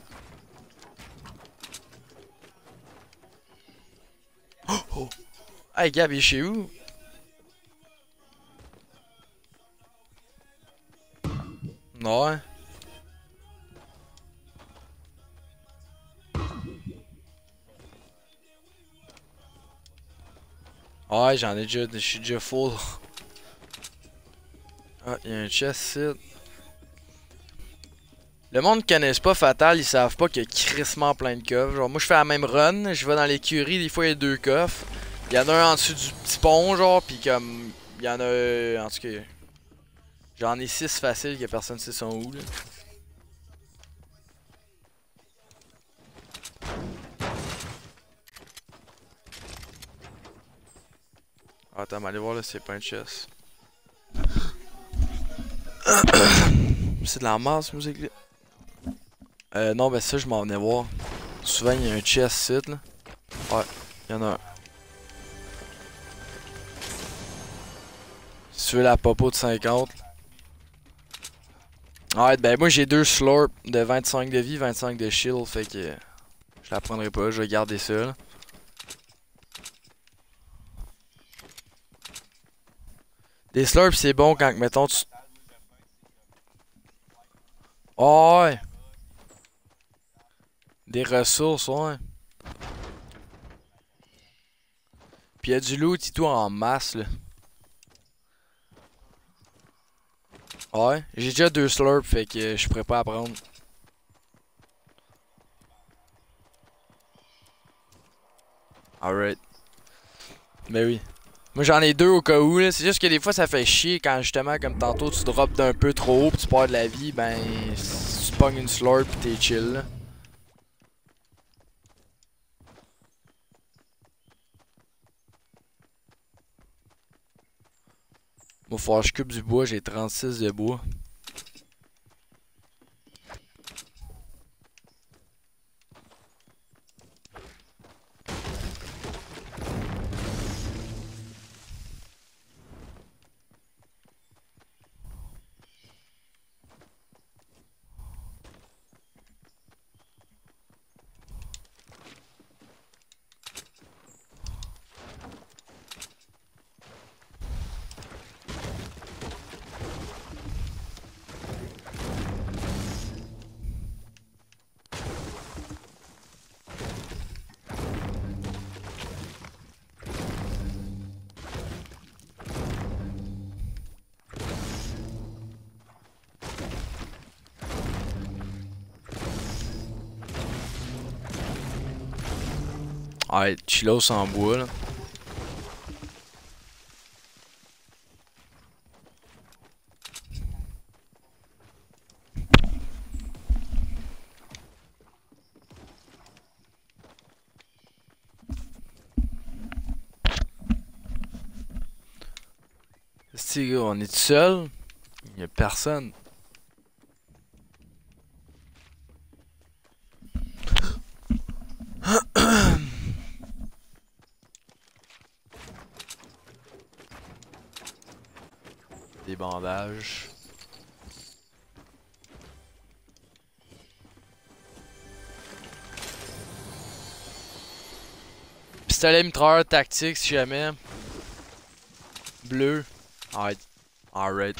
Oh, oh. Hey Gab, il est chez où? Ouais. Ouais, j'en ai déjà, je suis déjà full. Ah, il y a un chest ici. Le monde qui connaisse pas Fatal, ils savent pas qu'il y a crissement plein de coffres. Genre, moi je fais la même run, je vais dans l'écurie, des fois il y a deux coffres. Il y en a un en dessous du petit pont, genre, pis comme. Il y en a. En tout cas. J'en ai six faciles que personne sait sont où, là. Attends, mais allez voir là, c'est pas un chest. C'est de la masse, cette musique là. Euh, non, ben ça, je m'en venais voir. Souvent, il y a un chest site, là. Ouais, il y en a un. Si tu veux la popo de cinquante. Ouais, ben moi, j'ai deux slurps de vingt-cinq de vie, vingt-cinq de shield, fait que... Je la prendrai pas, je vais garder ça, là. Des slurps, c'est bon quand, mettons, tu... Oh, ouais. Des ressources, ouais. Pis y'a du loot et tout en masse, là. Ouais, j'ai déjà deux slurps, fait que je pourrais pas apprendre. Alright. Mais oui. Moi j'en ai deux au cas où, là. C'est juste que des fois ça fait chier quand justement, comme tantôt, tu drops d'un peu trop haut pis tu perds de la vie, ben. Tu pognes une slurp pis t'es chill, là. Moi, faut que je coupe du bois, j'ai trente-six de bois. Ouais, chillos en bois, là. C'est gars, on est tout seul. Il y a personne. Des bandages. Pistolet mitrailleur tactique si jamais. Bleu. Alright. Alright.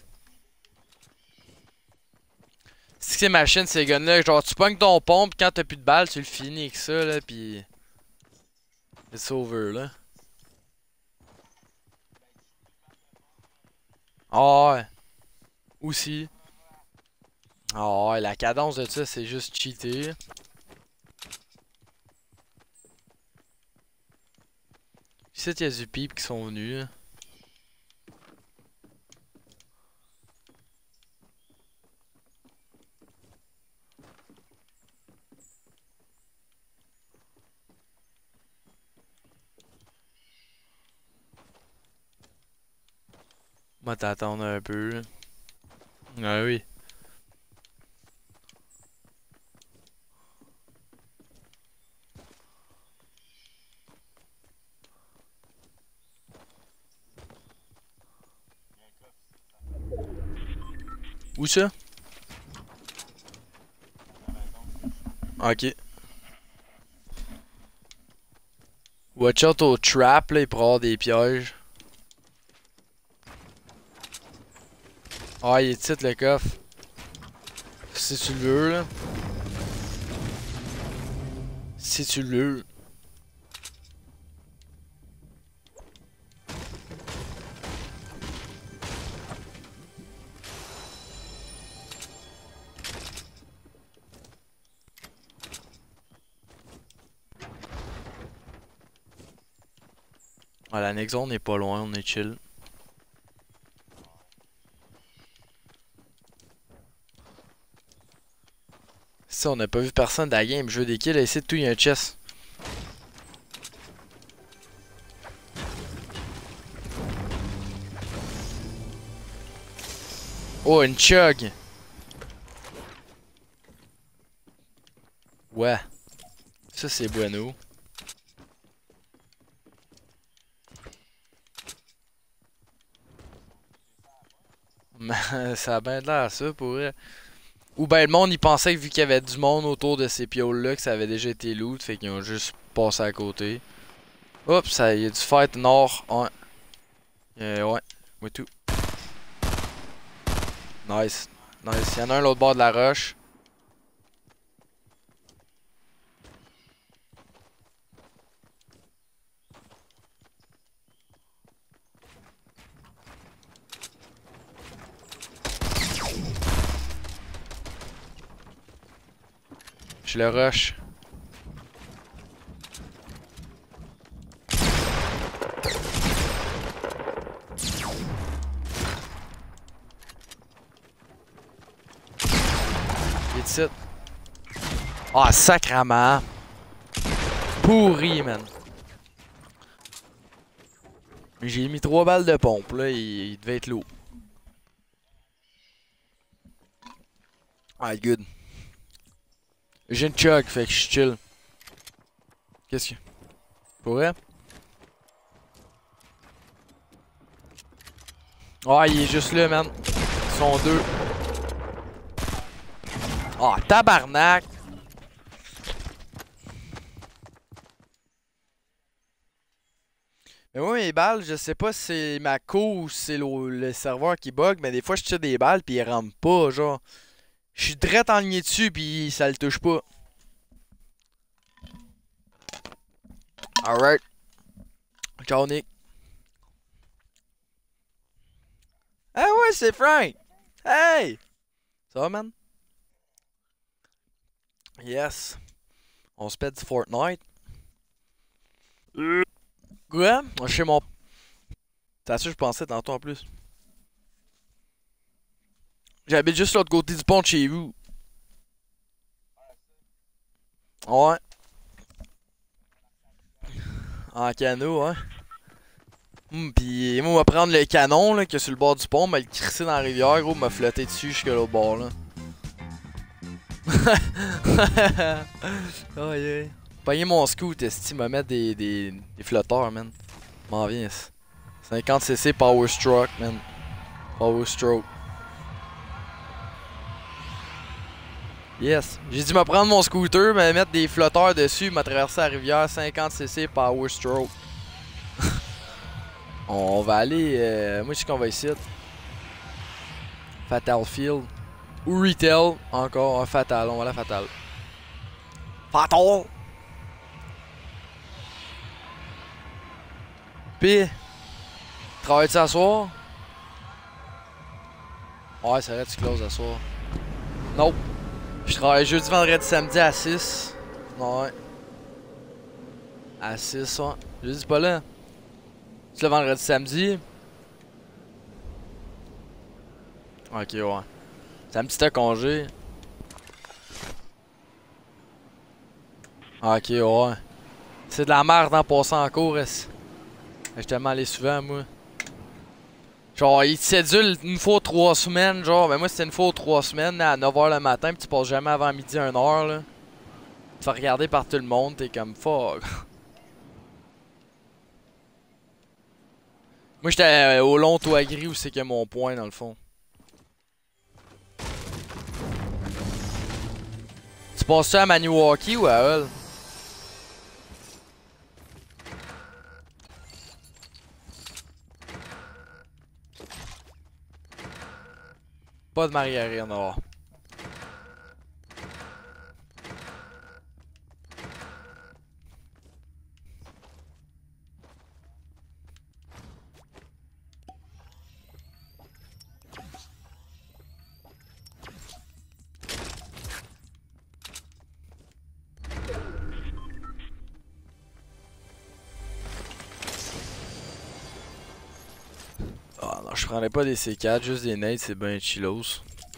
C'est que ces machines, ces guns là, genre tu pognes ton pompe, quand t'as plus de balles, tu le finis avec ça là, pis. It's over là. Ah ouais. Aussi. Ah ouais, la cadence de ça, c'est juste cheaté. Ici, il y a du peep qui sont venus. Là. Moi, t'attendre un peu. Là. Ah oui. Où ça? Ok. Watch out au trap, là, il pourrait y avoir des pièges. Ah, il est titre le coffre. Si tu le veux, là. Si tu le veux. Ah, la next zone n'est pas loin, on est chill. Si on n'a pas vu personne de la game, jeu des kills, ici de tout, il y a un chest. Oh, une chug! Ouais. Ça, c'est bueno. Ça a bien de l'air, ça, pour vrai. Ou ben le monde, il pensait que vu qu'il y avait du monde autour de ces pioles-là, que ça avait déjà été loot, fait qu'ils ont juste passé à côté. Oups, ça, il y a du fight nord. Ouais. Euh, ouais. Ouais, tout. Nice. Nice. Il y en a un l'autre bord de la roche. Je le rush. Il est ici. Ah, sacrament. Pourri, man. J'ai mis trois balles de pompe, là, il, il devait être lourd. Ah, good. J'ai une chug, fait que je suis chill. Qu'est-ce que... Pour vrai? Ah, il est juste là, man. Ils sont deux. Ah, tabarnak! Mais moi, mes balles, je sais pas si c'est ma co ou si c'est le, le serveur qui bug, mais des fois, je tire des balles pis ils rentrent pas, genre. Je suis direct enligné dessus pis ça le touche pas. Alright. Ciao, Nick. Ah ouais, c'est Frank! Hey! Ça va, man? Yes. On se pète du Fortnite. Quoi? Chez mon... C'est à ça que je pensais tantôt en plus. J'habite juste l'autre côté du pont de chez vous. Ouais. En canot, ouais. Hum, pis moi, on va prendre le canon là, qui est sur le bord du pont, m'a le crisser dans la rivière, gros, m'a flotté dessus jusqu'à l'autre bord là. Aïe aïe. Pogner mon scoot, esti, m'a mettre des, des, des flotteurs, man. M'en viens. cinquante cc Power Stroke, man. Power Stroke. Yes. J'ai dû me prendre mon scooter, me mettre des flotteurs dessus, m'a traversé la rivière, cinquante cc Power Stroke. On va aller. Euh, moi, je sais qu'on va ici. Fatal Field. Ou Retail. Encore un Fatal. On va à la Fatal. Fatal! Pis. Travailles-tu à soir? Ouais, c'est vrai, tu closes à soir. Nope. Je travaille jeudi, vendredi, samedi à six. Ouais. À six, ouais. Jeudi, pas là. C'est le vendredi, samedi. Ok, ouais. Samedi, t'as congé. Ok, ouais. C'est de la merde en passant en cours. Je suis tellement allé souvent, moi. Genre, il te cédule une fois trois semaines. Genre, ben moi, c'était une fois trois semaines à neuf heures le matin. Pis tu passes jamais avant midi, une heure, là. Tu te fais regarder par tout le monde. T'es comme fuck. Moi, j'étais euh, au long toit gris où c'est que mon point, dans le fond. Tu passes ça à Maniwaki ou à Hull? Pas de margarine, non. Ah non, je prendrais pas des C quatre, juste des nades, c'est ben chillos.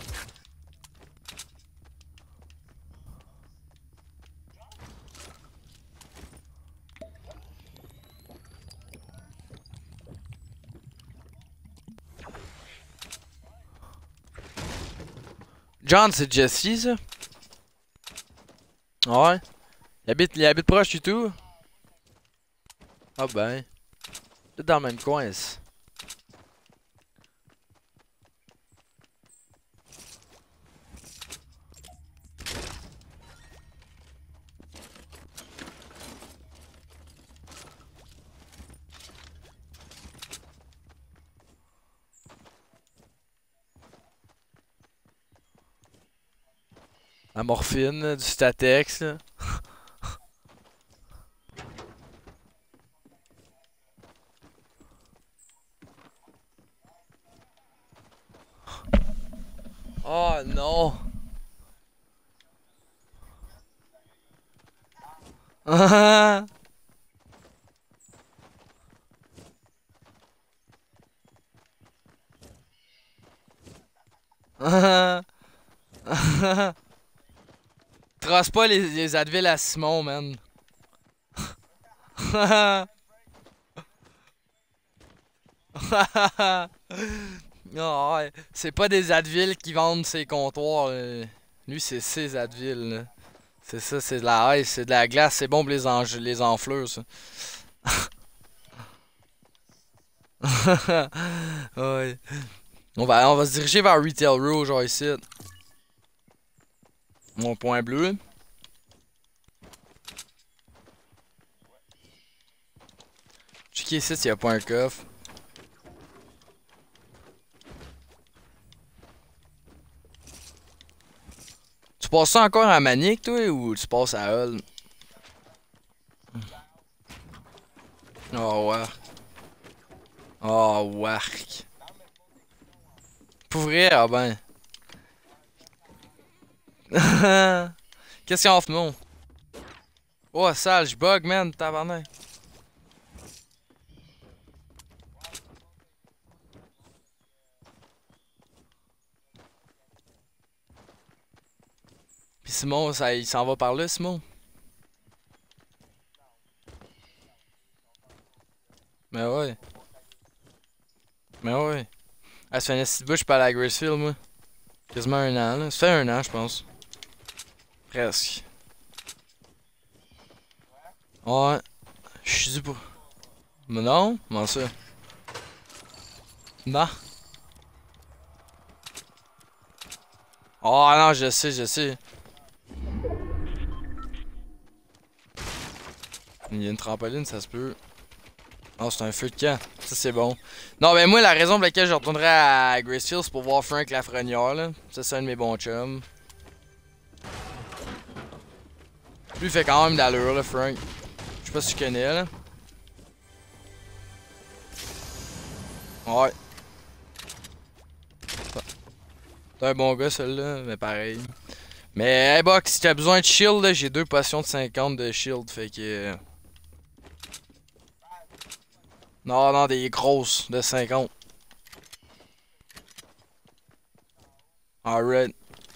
John, c'est Jesse, ça? Ouais. Il habite, il habite proche du tout? Ah ben. C'est dans le même coin, ça. La morphine, du Statex, là. Oh non! Trace pas les, les Advil à Simon, man. Non, ouais. C'est pas des Advil qui vendent ses comptoirs. euh. Lui, c'est ses Advil, là. C'est ça, c'est de la ice, c'est de la glace, c'est bon pour les, enj- les enflures, ça. Ouais. On va, on va se diriger vers Retail Row, genre ici. Mon point bleu. Checker ici s'il n'y a pas un coffre. Tu passes ça encore à Manic, toi, ou tu passes à Hull? Oh, ouais. Oh, wark. Pour vrai, ah ben. Qu'est-ce qu'il y a en ce moment? Oh, sale, je bug, man, tabarnak. Pis Simon, ça, il s'en va par là, Simon. Mais ouais. Mais ouais. Ah, ça fait une petite bouche, je suis pas à la Gracefield, moi. Quasiment un an, là. Ça fait un an, je pense. Presque. Ouais. Je suis dû pour. Mais non? Comment ça? Non. Oh non, je sais, je sais. Il y a une trampoline, ça se peut. Oh, c'est un feu de camp. Ça, c'est bon. Non, ben moi, la raison pour laquelle je retournerai à Gracefield, c'est pour voir Frank Lafrenière, là. Ça, c'est un de mes bons chums. Lui, il fait quand même de l'allure, là, Frank. Je sais pas si tu connais, là. Ouais. C'est un bon gars, celui-là, mais pareil. Mais, hey, Box, si t'as besoin de shield, là, j'ai deux potions de cinquante de shield, fait que... euh, Non, non, des grosses de cinquante. Alright.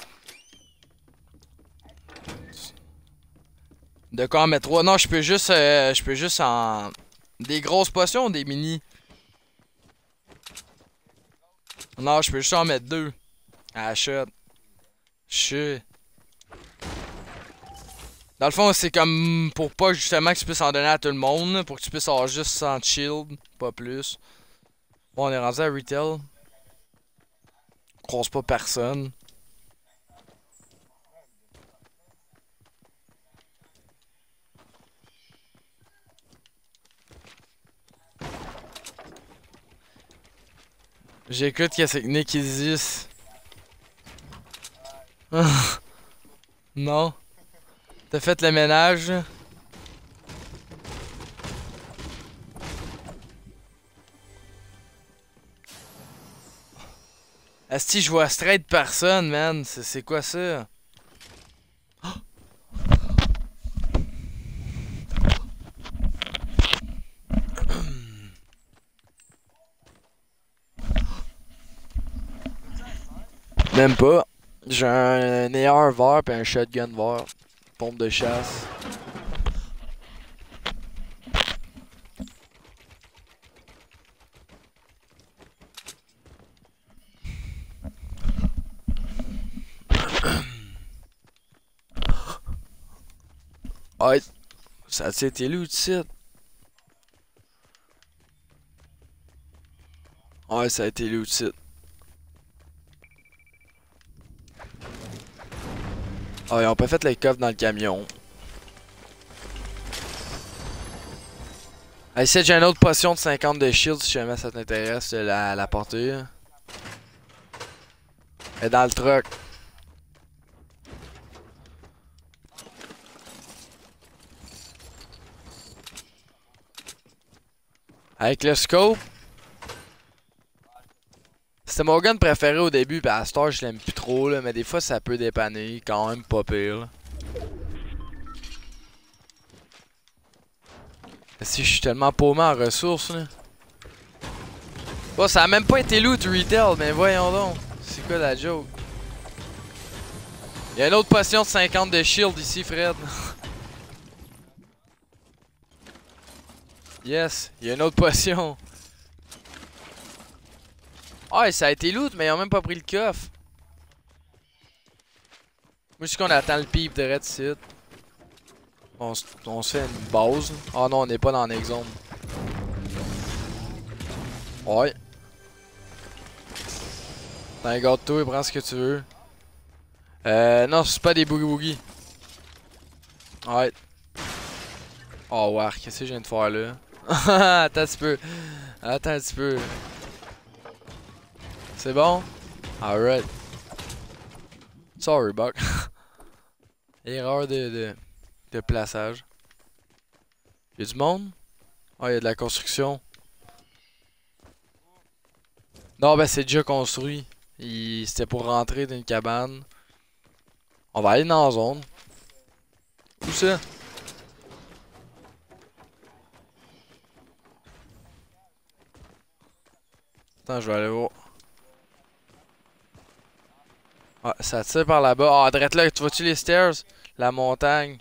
De quoi en mettre trois? Non, je peux juste... euh, je peux juste en... Des grosses potions ou des mini? Non, je peux juste en mettre deux. Ah, shit. Shit. Dans le fond, c'est comme pour pas justement que tu puisses en donner à tout le monde, là, pour que tu puisses avoir juste cent shield, pas plus. Bon, on est rendu à retail. On croise pas personne. J'écoute qu'est-ce que Nick ils disent. Non. T'as fait le ménage? Asti, je vois straight personne, man. C'est quoi ça? Même pas. J'ai un A R vert pis un shotgun vert. Pompe de chasse. Ouais. Ça a été où, tu sais? Ouais, ça a été où, tu sais? Ah, ils ont pas fait les coffres dans le camion. Ah, ici, j'ai une autre potion de cinquante de shield si jamais ça t'intéresse, la, la porter. Elle est dans le truck. Avec le scope. C'était mon gun préféré au début, pis à Star je l'aime plus trop, là, mais des fois ça peut dépanner, quand même pas pire. Là. Si je suis tellement paumé en ressources, là. Bon, ça a même pas été loot retail, mais voyons donc. C'est quoi la joke? Y'a une autre potion de cinquante de shield ici, Fred. Yes, y'a une autre potion. Ah, ça a été loot, mais ils ont même pas pris le coffre. Moi, je suis qu'on attend le peep de Red Site. On, on se fait une base. Ah non, on n'est pas dans la next zone. Ouais. T'as un gâteau et prends ce que tu veux. Euh, non, c'est pas des boogie woogie. Ouais. Oh, wow, qu'est-ce que je viens de faire là? Attends un petit peu. Attends un petit peu. C'est bon? Alright. Sorry, Buck. Erreur de, de, de plaçage. Y'a du monde? Ah, oh, y'a de la construction. Non, ben c'est déjà construit. C'était pour rentrer dans une cabane. On va aller dans la zone. Où ça? Attends, je vais aller voir. Ah, ça tire par là-bas. Ah, drette là, tu vois-tu les stairs? La montagne.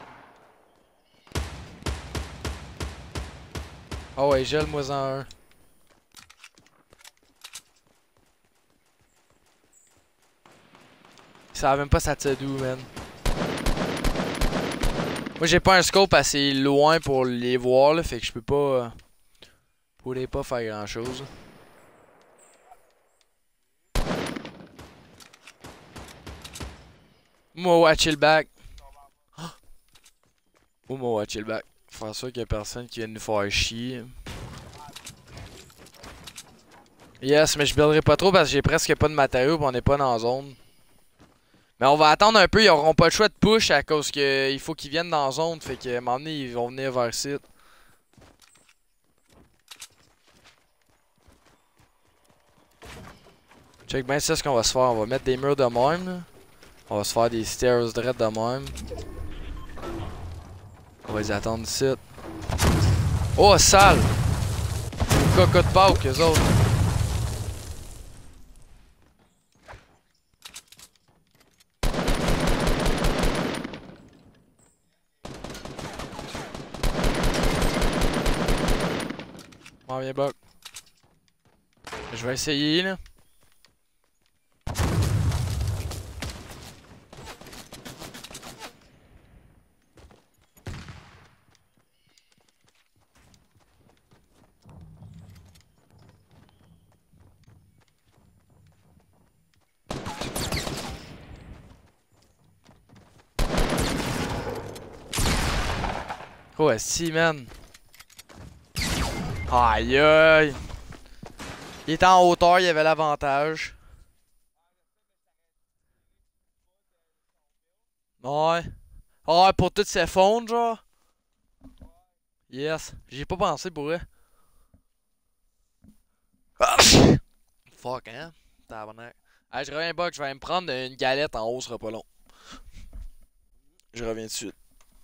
Oh ouais, gèle-moi en un. Ils savent même pas ça tire d'où, man. Moi, j'ai pas un scope assez loin pour les voir, là, fait que je peux pas... Euh, pourrais pas faire grand-chose. Moi, watch le back. Oh, moi, watch le back. Faire sûr qu'il y a personne qui vient nous faire chier. Yes, mais je builderai pas trop parce que j'ai presque pas de matériaux pis on est pas dans la zone. Mais on va attendre un peu, ils auront pas le choix de push à cause que il faut qu'ils viennent dans la zone. Fait que à un moment donné, ils vont venir vers site. Check bien ça ce qu'on va se faire. On va mettre des murs de même. Là. On va se faire des stairs dread de même. On va les attendre ici. Oh, sale! Coco de Pâques, eux autres. M'en viens, Buck. Je vais essayer, là. Oh, si, man. Aïe, aïe. Il était en hauteur, il avait l'avantage. Ouais. Ouais, pour toutes ces fonds, genre. Yes. J'y ai pas pensé pour vrai. Ah! Fuck, hein? Tabarnak. Hey, je reviens pas que je vais me prendre une galette en haut, ce sera pas long. Je reviens tout de suite.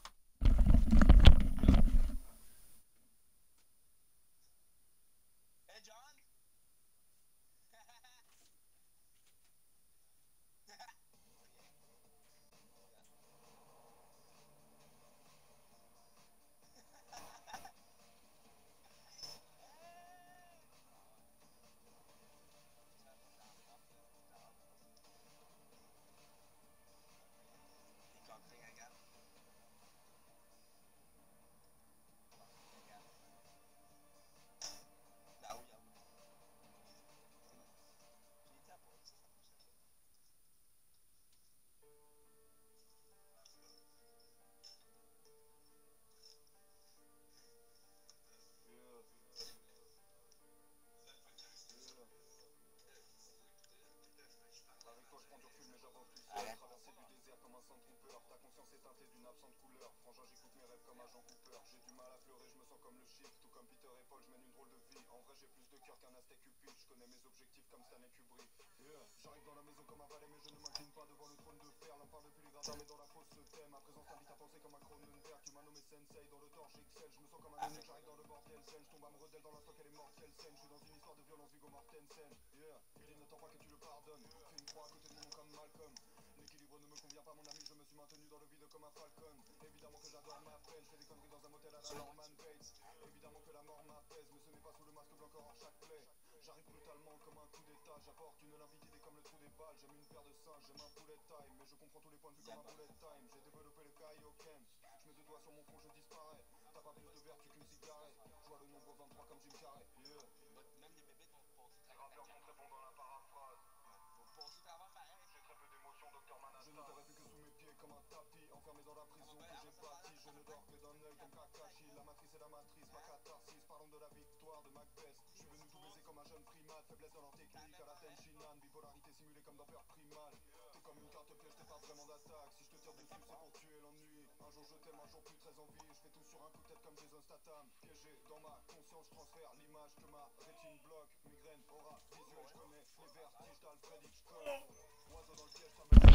Avec toi je prends du recul mais j'avance plus seul. Traversée du désert comme un sandtrooper. Ta conscience est teintée d'une absente couleur. Frangin j'écoute mes rêves comme agent Cooper. J'ai du mal à pleurer, je me sens comme le chiffre. Tout comme Peter et Paul, je mène une drôle de vie. En vrai j'ai plus de cœur qu'un aztèque cupide. Je connais mes objectifs comme Stanley Kubrick. Yeah. J'arrive dans la maison comme un valet mais je ne m'incline pas devant le trône de fer. L'empare depuis les gradins mais dans la fosse se thème. Ma présence t'invite à penser comme un Cronenberg. Tu m'as nommé sensei dans le tort j'excelle. Je me sens comme un eunuque, j'arrive dans le bordel scène. Je tombe amoureux d'elle dans l'instant qu'elle est mortelle scène. Je suis dans une histoire de violence Viggo Mortensen. Yeah. Il n'attend pas que tu le pardonnes. Fais une croix à côté de mon nom comme Malcolm. L'équilibre ne me convient pas mon ami, je me suis maintenu dans le vide comme un falcon. Évidemment que j'adore ma peine, je fais des conneries dans un motel à la Norman Bates. Évidemment que la mort m'apaise, mais ce n'est pas sous le masque blanc hors chaque plaie. J'arrive brutalement comme un coup d'état, j'apporte une limpidité comme le trou des balles. J'aime une paire de singes, j'aime un bullet time, mais je comprends tous les points de vue comme un bullet time. J'ai développé le Kaioken, je mets deux doigts sur mon front, je disparais. T'as pas plus de vertu qu'une cigarette, je vois le nombre vingt-trois comme Jim Carrey. Yeah. Même les bébés vont passer très rappeurs sont très bons dans la paraphrase. Vont passer très pareil. J'ai très peu d'émotions, docteur Manhattan. Je ne t'aurais vu que sous mes pieds comme un tapis, enfermé dans la prison que j'ai bâtie. Je ne dors que d'un œil comme Kakashi. La matrice est la matrice, ma catharsis. Parlons de la victoire de Macbeth. Je suis venu tout baiser comme un jeune primate. Faiblesse dans leur technique à la Tenshinhan. Bipolarité simulée comme dans Peur Primal. T'es comme une carte piège, t'es pas vraiment d'attaque. Si je te tire dessus, c'est pour tuer l'ennui. Un jour je t'aime, un jour plus très envie. Je fais tout sur un coup de tête comme Jason Statham. Piégé dans ma conscience, je transfère l'image que ma rétine bloque. Migraine, aura, visuel, je connais les vertiges d'Alfred Hitchcock. Oiseau dans le piège, ça me fait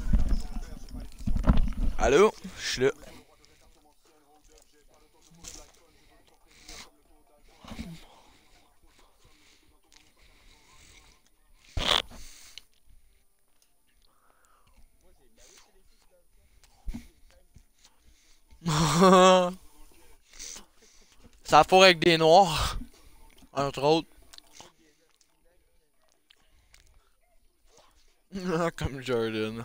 j'ai pas l'efficience. Allô? Je suis là. Ça fourre avec des noirs. Entre autres. Comme Jordan.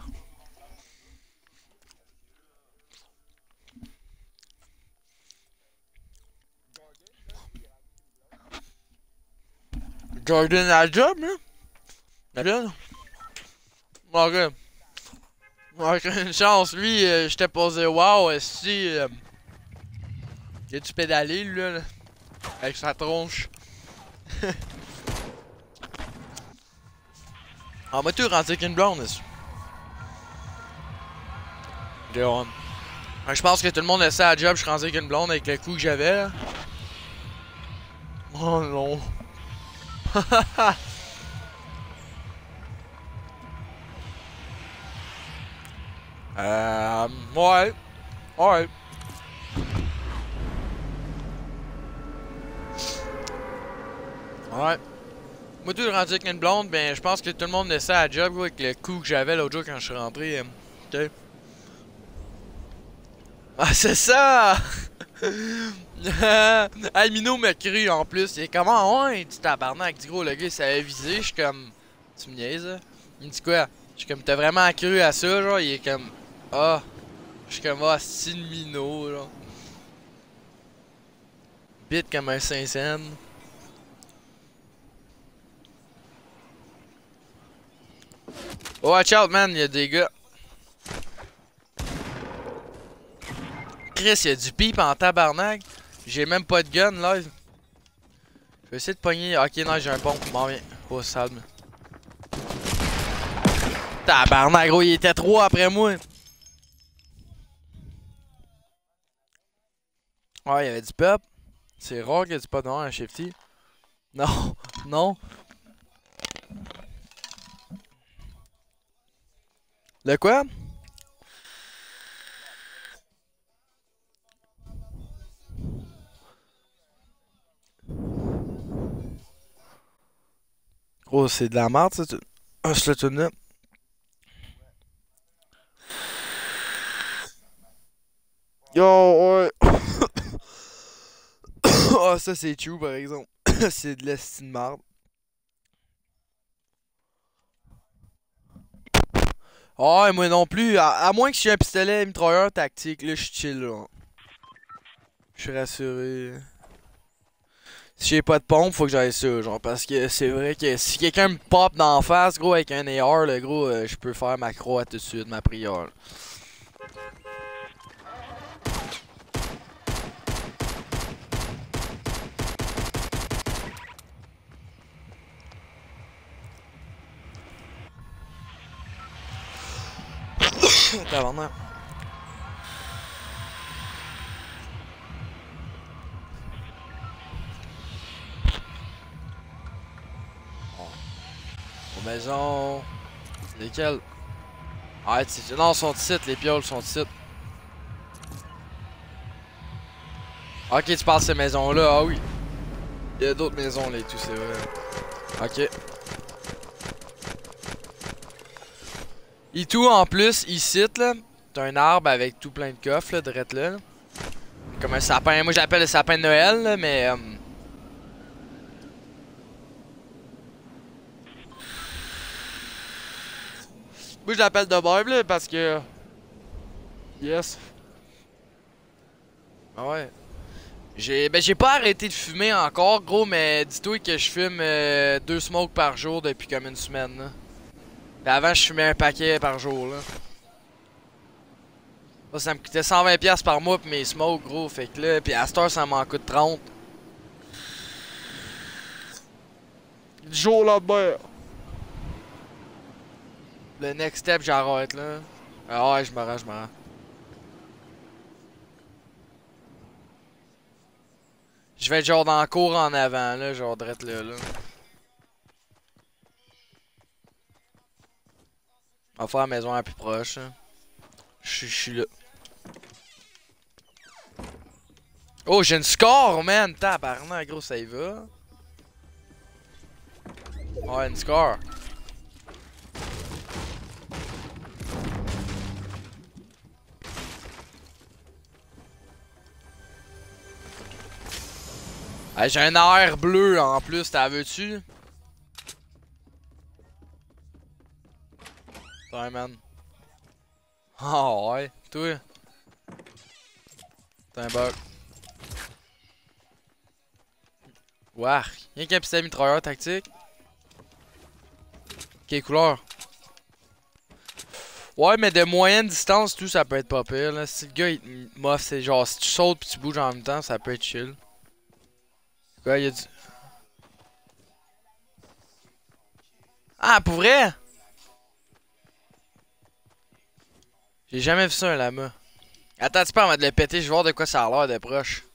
Jordan a la job, là? Jordan? Ok. Ok, une chance, lui, euh, j'étais posé wow, si. Euh, il a du pédalé, lui, là, avec sa tronche. Ah, moi, tu rendu avec une blonde, là. Je pense que tout le monde essaie à la job, je suis rendu avec une blonde avec le coup que j'avais, là. Oh non. euh. Ouais. Ouais. Ouais. Moi, tout rendu avec une blonde, ben, je pense que tout le monde essaie à la job, quoi, avec le coup que j'avais l'autre jour quand je suis rentré. Euh, okay. Ah, c'est ça! Hey, Mino m'a cru en plus. Il est comme, ah ouais, il dit tabarnak, dit gros, le gars il savait viser. Je suis comme, tu me niaises, là? Il me dit quoi? Je suis comme, t'as vraiment cru à ça, genre? Il est comme, ah. Je suis comme, ah, c'est une Mino, genre. Bite comme un Saint-Saëns. Oh, watch out, man, il y a des gars. Chris, il y a du pipe en tabarnak. J'ai même pas de gun, là. vais essayer de pogner. Ok, non, j'ai un pont. M'en viens. Oh, salme. Tabarnak, gros, il était trois après moi. Ouais, il y avait du peuple. C'est rare qu'il y ait du peuple dans un shifty. Non, non. Le quoi? Gros, c'est de la merde, ça. Tu... Ah, je le tourne là. Yo, ouais. Ah, ça, c'est true, par exemple. C'est de l'estime de merde. Ah, ouais, moi non plus. À, à moins que je suis un pistolet mitrailleur tactique, là, je suis chill, là. Je suis rassuré. Si j'ai pas de pompe, faut que j'aille ça, genre, parce que c'est vrai que si quelqu'un me pop d'en face, gros, avec un A R, là, gros, euh, je peux faire ma croix tout de suite, ma prière. Tabarnak. Aux maisons. Lesquelles? Ah, c'est... Non, ils sont ici, les pioles sont ici. Ok, tu parles de ces maisons-là, ah oui. Il y a d'autres maisons là et tout, c'est vrai. Ok. Et tout en plus, ici, là, t'as un arbre avec tout plein de coffres, là, drette là. Comme un sapin, moi j'appelle le sapin de Noël, là, mais... Euh... Moi je l'appelle de Bible, là, parce que... Yes. Ah ouais. J'ai ben j'ai pas arrêté de fumer encore, gros, mais dis-toi que je fume euh, deux smokes par jour depuis comme une semaine, là. Puis avant, je fumais un paquet par jour, là. Ça, ça me coûtait cent vingt dollars par mois pour mes smokes, gros. Fait que là, puis à cette heure, ça m'en coûte trente. Du jour là-bas. Le next step, j'arrête, là. Ah ouais, je me rends, je me rends. Je vais être genre dans le cours en avant, là, genre drette là, là. On va faire la maison la plus proche, hein. Je suis là. Oh, j'ai une score, man! Tabarnak, gros, ça y va. Ouais, une score. Hey, j'ai un air bleu en plus, t'as veux-tu? Ouais, man. Oh, ouais. Toi? T'as un bug. Wark. Y'a qu'un pistolet mitrailleur tactique. Quelle couleur? Ouais, mais de moyenne distance, tout ça peut être pas pire, là. Si le gars il m'offre, c'est genre si tu sautes pis tu bouges en même temps, ça peut être chill. Quoi, y'a du. Ah, pour vrai? J'ai jamais vu ça un lama. Attends, tu peux avant de le péter, je vais voir de quoi ça a l'air de proche.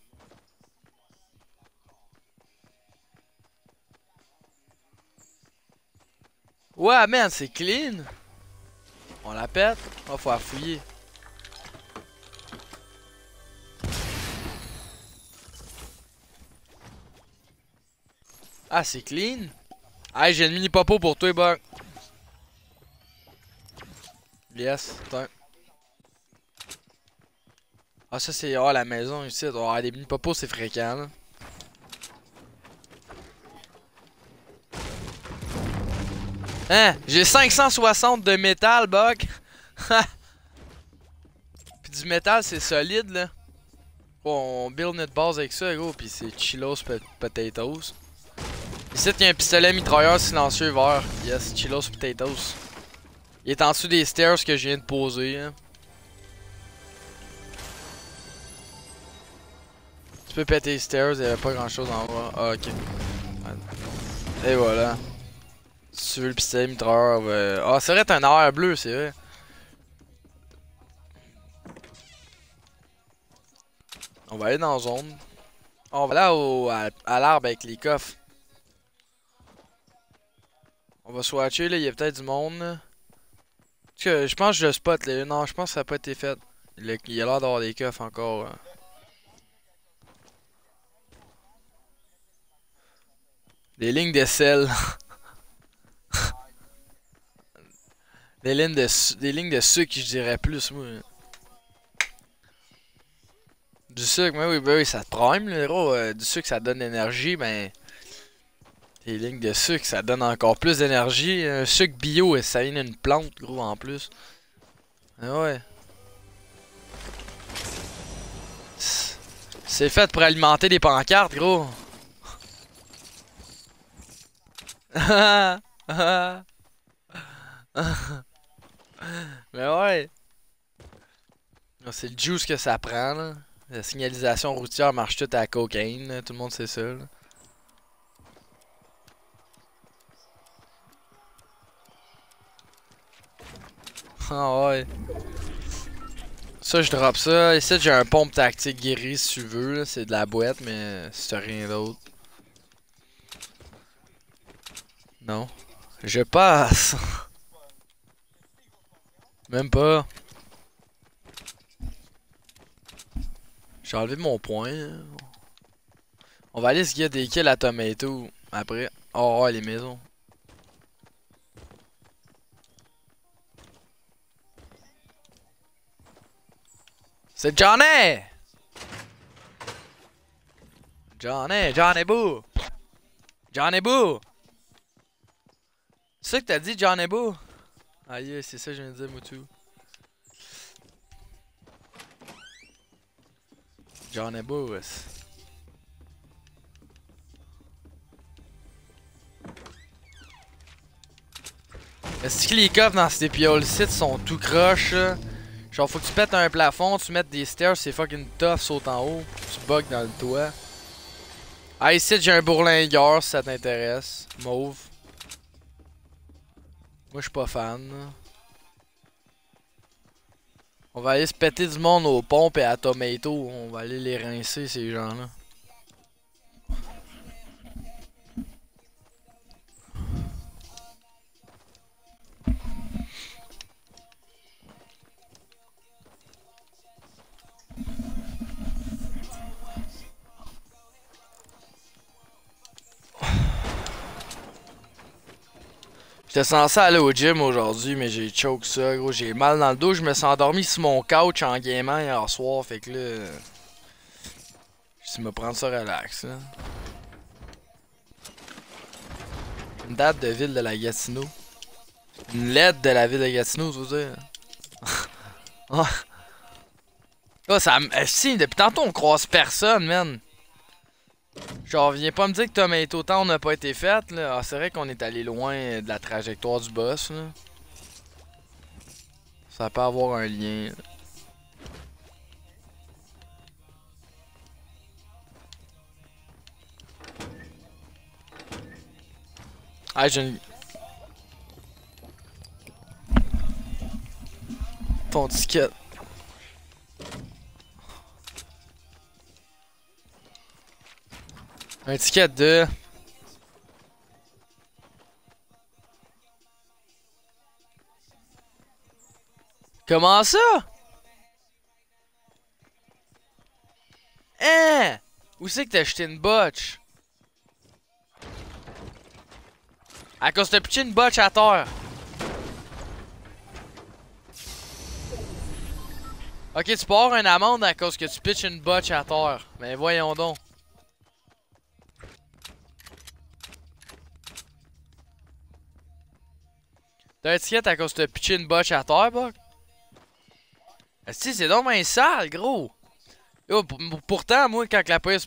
Ouais, man, c'est clean. On la pète. Oh, faut la fouiller. Ah, c'est clean. Ah, j'ai une mini popo pour toi, Buck. Yes, attends. Ah, ça, c'est. Ah, la maison ici. Ah, des mini popos, c'est fréquent, là. Hein? J'ai cinq cent soixante de métal, Buck. Puis du métal, c'est solide, là. Oh, on build notre base avec ça, gros. Puis c'est Chillos Potatoes. Ici, il y a un pistolet mitrailleur silencieux vert. Yes, Chillos Potatoes. Il est en dessous des stairs que je viens de poser. Hein. Tu peux péter les stairs, il y avait pas grand chose en bas. Ah, ok. Et voilà. Si tu veux le pistolet mitrailleur, ouais. Ah, ça aurait été un air bleu, c'est vrai. On va aller dans la zone. On va aller au, à, à l'arbre avec les coffres. On va swatcher, là, il y a peut-être du monde. Là. Parce que je pense que je le spot, là. Non, je pense que ça n'a pas été fait. Il a l'air d'avoir des coffres encore. Hein. Des lignes de sel. des lignes de des lignes de sucre, je dirais plus, moi. Du sucre, mais oui, ben oui, ça te prime, le gros. Euh, du sucre, ça donne l'énergie, ben. Les lignes de sucre, ça donne encore plus d'énergie. Un sucre bio, ça vient d'une plante, gros, en plus. Ah ouais. C'est fait pour alimenter des pancartes, gros. Mais ouais. C'est le juice que ça prend, là. La signalisation routière marche toute à la cocaïne, là. Tout le monde sait ça, là. Ah ouais. Ça, je drop ça. Ici, j'ai un pompe tactique guéri si tu veux. C'est de la boîte, mais c'est rien d'autre. Non. Je passe. Même pas. J'ai enlevé mon point. On va aller se guider des kills à Tomato après. Oh, ouais, les maisons. C'est Johnny! Johnny, Johnny Boo! Johnny Boo! C'est ça que t'as dit, Johnny Boo? Aïe, c'est ça que je viens de dire, Moutou. Johnny Boo. Est-ce que les coffres dans ces pioles sites sont tout croches? Genre, faut que tu pètes un plafond, tu mettes des stairs, c'est fucking tough, saute en haut. Tu bugs dans le toit. Ah, ici, j'ai un bourlingueur si ça t'intéresse. Mauve. Moi, je suis pas fan. On va aller se péter du monde aux pompes et à Tomato. On va aller les rincer, ces gens-là. J'étais censé aller au gym aujourd'hui, mais j'ai choke ça, gros. J'ai mal dans le dos. Je me suis endormi sur mon couch en gamant hier soir. Fait que là. Je me prendre ça relax, là. Une date de ville de la Gatineau. Une lettre de la ville de Gatineau, je veux dire. Oh. Oh, ça me. Si, depuis tantôt, on croise personne, man. Genre, viens pas me dire que Tomato Town n'a pas été faite, là. Ah, c'est vrai qu'on est allé loin de la trajectoire du boss, là. Ça peut avoir un lien, là. Ah, j'ai une... Ton ticket. Un ticket de... Comment ça? Hein? Où c'est que t'as acheté une botch? À cause de pitché une botch à terre. Ok, tu peux avoir une amende à cause que tu pitches une botch à terre. Mais voyons donc. T'as un ticket à cause que t'as pitché une botch à terre, Buck? Esti, c'est donc bien sale, gros. Yo, pourtant, moi, quand la police...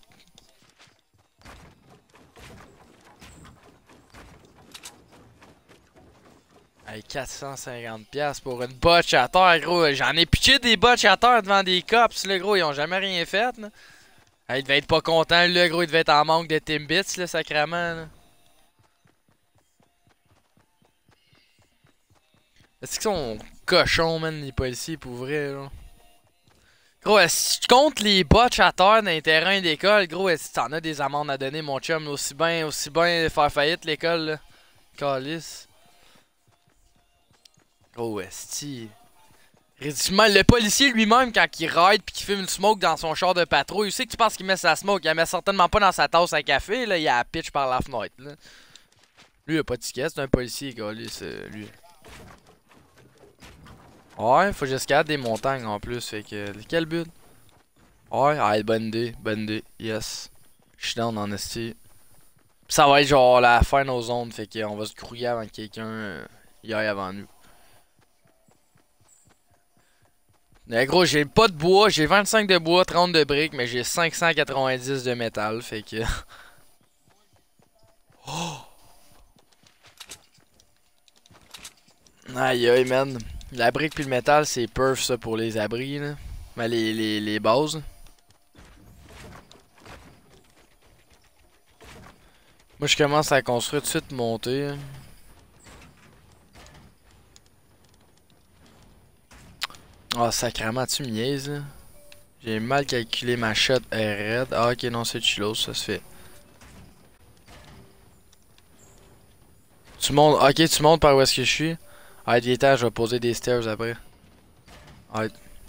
Hey, quatre cent cinquante piastres pour une botch à terre, gros. J'en ai pitché des botches à terre devant des cops, là, gros. Ils ont jamais rien fait, là. Ah, il devait être pas content, là, gros. Il devait être en manque de Timbits, là, sacrément, là. Est-ce qu'ils sont cochons, man, les policiers, pour vrai, là? Gros, si tu comptes les botches à terre dans les terrains d'école, gros, est-ce que t'en as des amendes à donner, mon chum? Aussi bien, aussi bien faire faillite l'école, là. Calice. Gros, esti. Ridiculement, le policier lui-même, quand il ride pis qu'il fume une smoke dans son char de patrouille, il sait que tu penses qu'il met sa smoke. Il la met certainement pas dans sa tasse à café, là. Il a la pitch par la fenêtre, là. Lui, il a pas de ticket, c'est un policier, calice, lui. Ouais, faut que j'escalade des montagnes en plus, fait que. Quel but? Ouais, ah, bonne idée, bonne idée, yes. Je suis down en esti. Ça va être genre la fin de nos zones, fait qu'on va se grouiller avant que quelqu'un euh, y aille avant nous. Mais gros, j'ai pas de bois, j'ai vingt-cinq de bois, trente de briques, mais j'ai cinq cent quatre-vingt-dix de métal, fait que. Oh! Aïe aïe, man. La brique puis le métal, c'est perf ça pour les abris, là. Mais les, les, les bases. Moi, je commence à construire tout de suite, monter. Ah, oh, sacrément, tu me niaises, là. J'ai mal calculé ma shot est raide. Ah, ok, non, c'est chillos, ça se fait. Tu montes, ok, tu montes par où est-ce que je suis. Ah, il est temps, je vais poser des stairs après. Ah.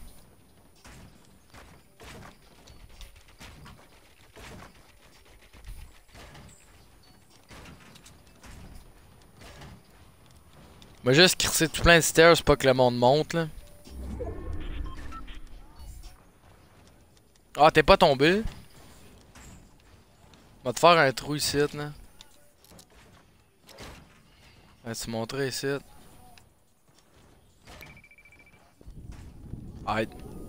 Moi, juste crisser tout plein de stairs, pas que le monde monte, là. Ah, t'es pas tombé? On va te faire un trou ici, là. Vas-tu montrer ici? Aïe.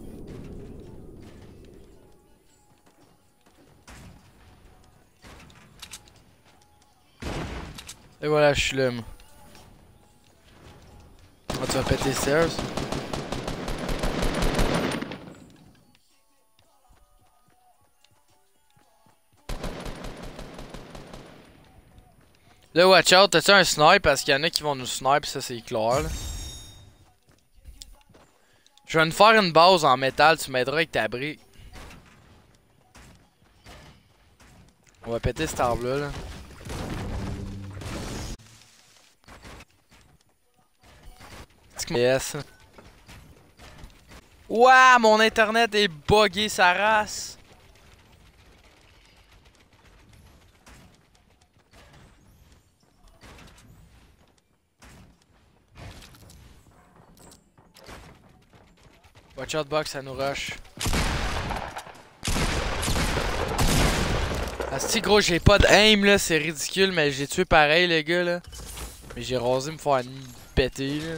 Et voilà, je suis là, moi. Ah, tu vas péter les stairs? Là, watch out, t'as-tu un snipe? Parce qu'il y en a qui vont nous snipe, ça c'est clair, là. Je vais nous faire une base en métal, tu m'aideras avec ta brique. On va péter cet arbre-là, là. Yes. Ouah, mon internet est buggé, sa race. Watch out, box, ça nous rush. Asti gros, j'ai pas de aim là, c'est ridicule, mais j'ai tué pareil, les gars là. Mais j'ai rasé me faire péter là.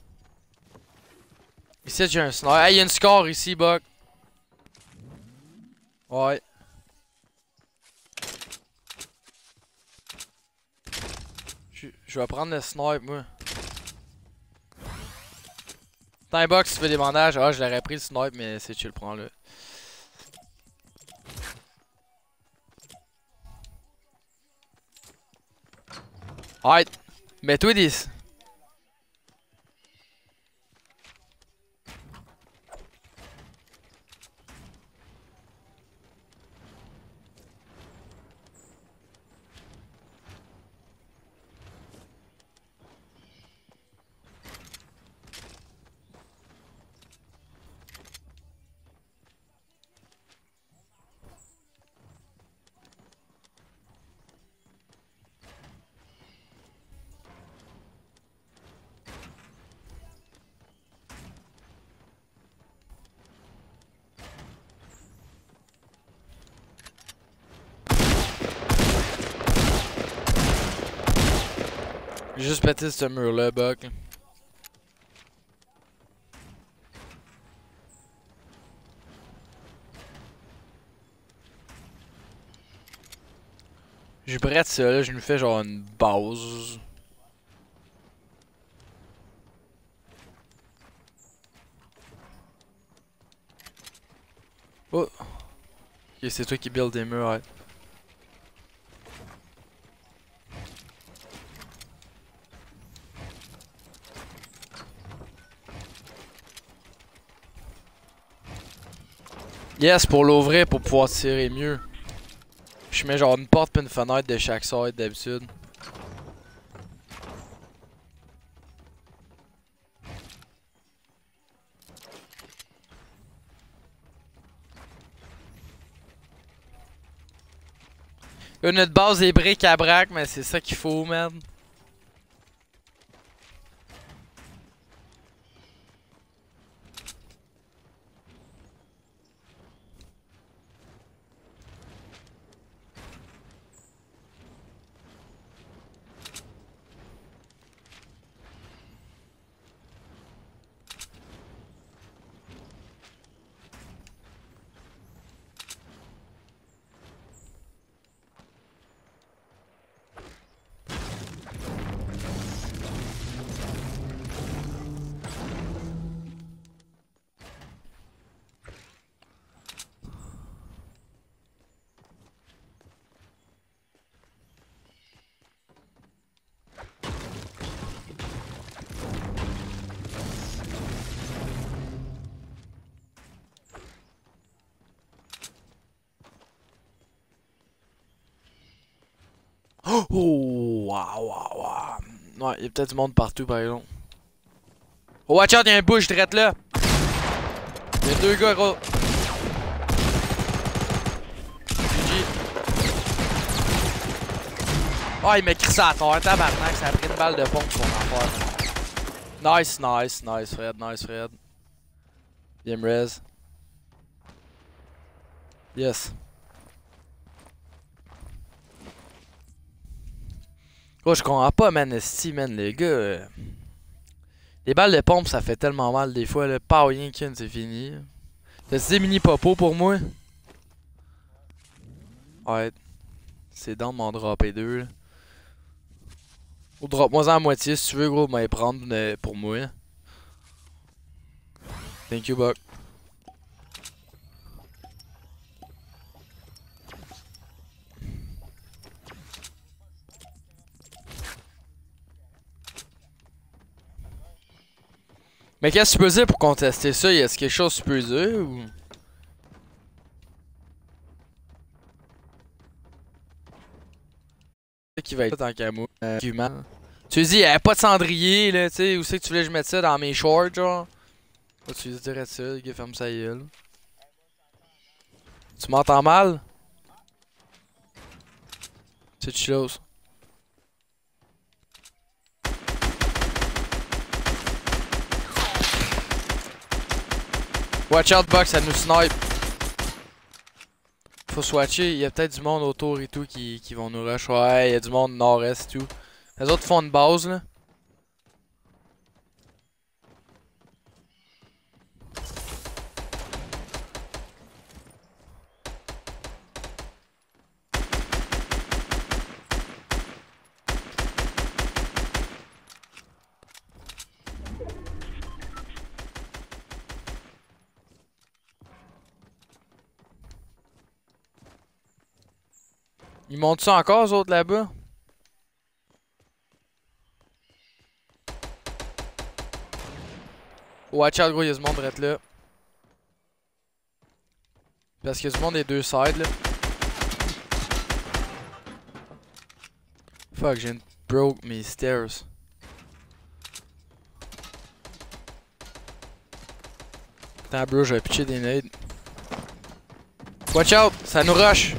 Ici, j'ai un sniper. Hey, y'a une score ici, Buck. Ouais. Je, je vais prendre le snipe, moi. T'as un box, tu fais des bandages. Ah, je l'aurais pris le snipe, mais c'est tu le prends là. Ouais. Mets-toi des. J'ai juste pété ce mur là, Buck. Je brette ça là, je nous fais genre une base. Oh. Ok, c'est toi qui build des murs, ouais. Yes, pour l'ouvrir, pour pouvoir tirer mieux. Je mets genre une porte pis une fenêtre de chaque side d'habitude. Là, notre base est bric à brac, mais c'est ça qu'il faut, man. Oh, waouh, waouh, waouh. Ouais, il y a peut-être du monde partout, par exemple. Oh, watch out, il y a un bush direct là. Il y a deux gars, gros. G G. Oh, il m'a crissé à terre, tabarnak, ça a pris une balle de pompe pour m'en faire. Nice, nice, nice, Fred, nice, Fred. Game res. Yes. Oh, je comprends pas, man, esti, man, les gars. Euh... Les balles de pompe, ça fait tellement mal des fois, là. Pas rien qu'une, c'est fini. T'as-tu des mini popos pour moi? Ouais. C'est dans mon dropper deux, là. Ou drop-moi en moitié si tu veux, gros, mais prendre euh, pour moi. Thank you, Buck. Mais qu'est-ce que tu peux dire pour contester ça? Y a quelque chose que tu peux dire ou. Qui va être en camo? Euh, humain. Tu dis, y'a pas de cendrier là, tu sais, où c'est que tu voulais que je mette ça dans mes shorts, genre? Là, tu dirais ça, le gars ferme sa gueule. Tu m'entends mal? C'est une chose. Watch out, Buck, ça nous snipe. Faut swatcher, il y a peut-être du monde autour et tout qui, qui vont nous rush. Ouais, il y a du monde nord-est et tout. Les autres font une base là. Ils montent ça encore, eux autres, là-bas? Watch out, gros, y'a du monde direct là. Parce qu'il y a du monde des deux sides, là. Fuck, j'ai broke mes stairs. Attends, bro, je vais pitcher des nades. Watch out, ça nous rush.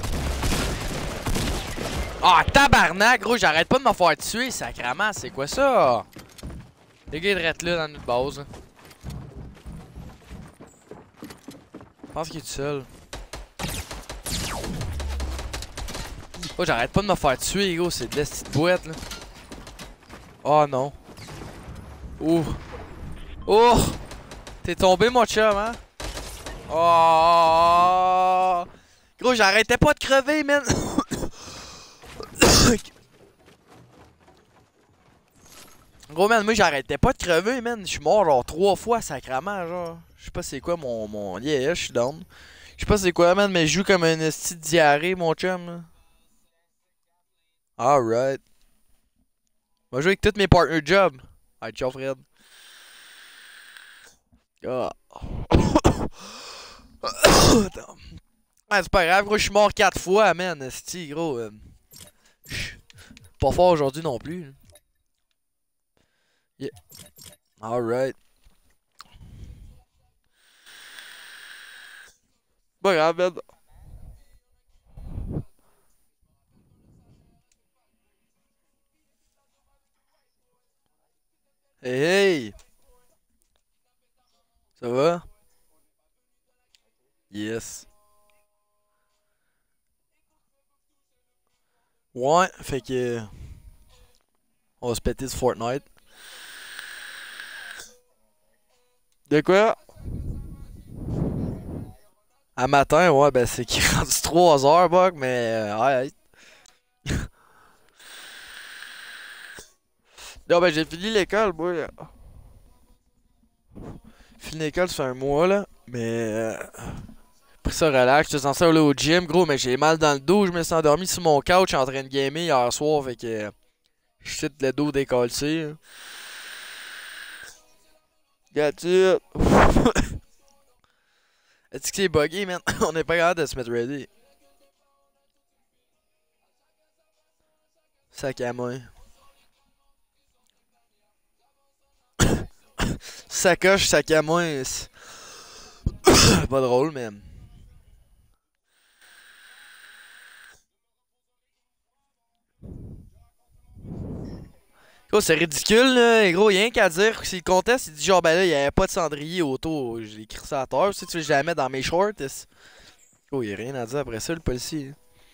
Ah, tabarnak, gros, j'arrête pas de me faire tuer, sacrament, c'est quoi ça? Les gars, ils restent là dans notre base. Je pense qu'il est tout seul. Oh, j'arrête pas de me faire tuer, gros, c'est de la petite boîte, là. Oh non. Ouh. Oh! T'es tombé, mon chum, hein? Oh! Gros, j'arrêtais pas de crever, man! Gros, man, moi j'arrêtais pas de crever, man. Je suis mort genre trois fois, sacrément, genre. Je sais pas c'est quoi mon. mon... Yeah, je suis down. Je sais pas c'est quoi, man, mais je joue comme un esti de diarrhée, mon chum, là. Alright. On va jouer avec tous mes partner jobs. Alright, ciao, Fred. Ah. Attends. Ah, c'est pas grave, gros, je suis mort quatre fois, man, esti, gros. euh, j'suis Pas fort aujourd'hui non plus. Yeah. Alright. Pas grave, man. Hey, hey! Ça va? Yes. Ouais, fait que. On va se péter ce Fortnite. De quoi? À matin, ouais, ben c'est qu'il rendu trois heures, Buck, mais. Euh, ouais, ouais. Non, ben j'ai fini l'école, moi. Là. Fini l'école, ça fait un mois, là. Mais. Euh, pris ça relax. J'étais censé aller au gym, gros, mais j'ai mal dans le dos. Je me suis endormi sur mon couch en train de gamer hier soir, fait que. Euh, je suis le dos décalcé. Got it. Est-ce que c'est buggé, man? On est pas capable de se mettre ready. Sac à main. Sacoche, sac à main. C'est pas drôle, mais. Gros, c'est ridicule, là. Gros, y'a rien qu'à dire. Si le contest, il dit genre, ben là, il y avait pas de cendrier autour. J'ai écrit ça à terre. Si tu veux, je la mets dans mes shorts. Gros, y'a rien à dire après ça, le policier.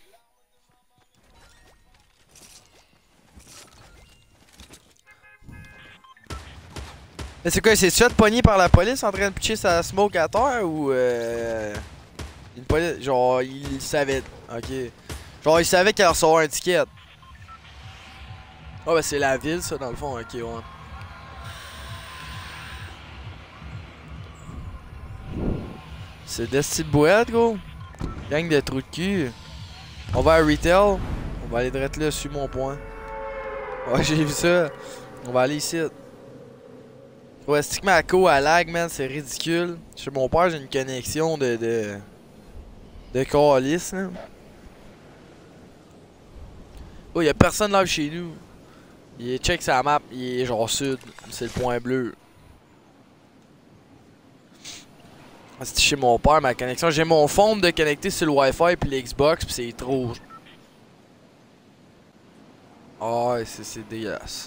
Mais c'est quoi, il s'est fait pogné par la police en train de pitcher sa smoke à terre ou euh. Une police. Genre, il savait. Ok. Genre, il savait qu'il allait recevoir un ticket. Ah, oh, ben c'est la ville, ça, dans le fond. Ok, ouais. C'est des petites boîtes, gros. Gang de trous de cul. On va à retail. On va aller direct là, sur mon point. Ouais, j'ai vu ça. On va aller ici. Ouais, c'est que ma co à lag, man, c'est ridicule. Chez mon père, j'ai une connexion de. de. de calice, là. Oh, y'a personne là chez nous. Il est check sa map, il est genre sud. C'est le point bleu. C'est chez mon père, ma connexion. J'ai mon phone de connecter sur le Wi-Fi puis l'Xbox, puis c'est trop. Ah, oh, c'est dégueulasse.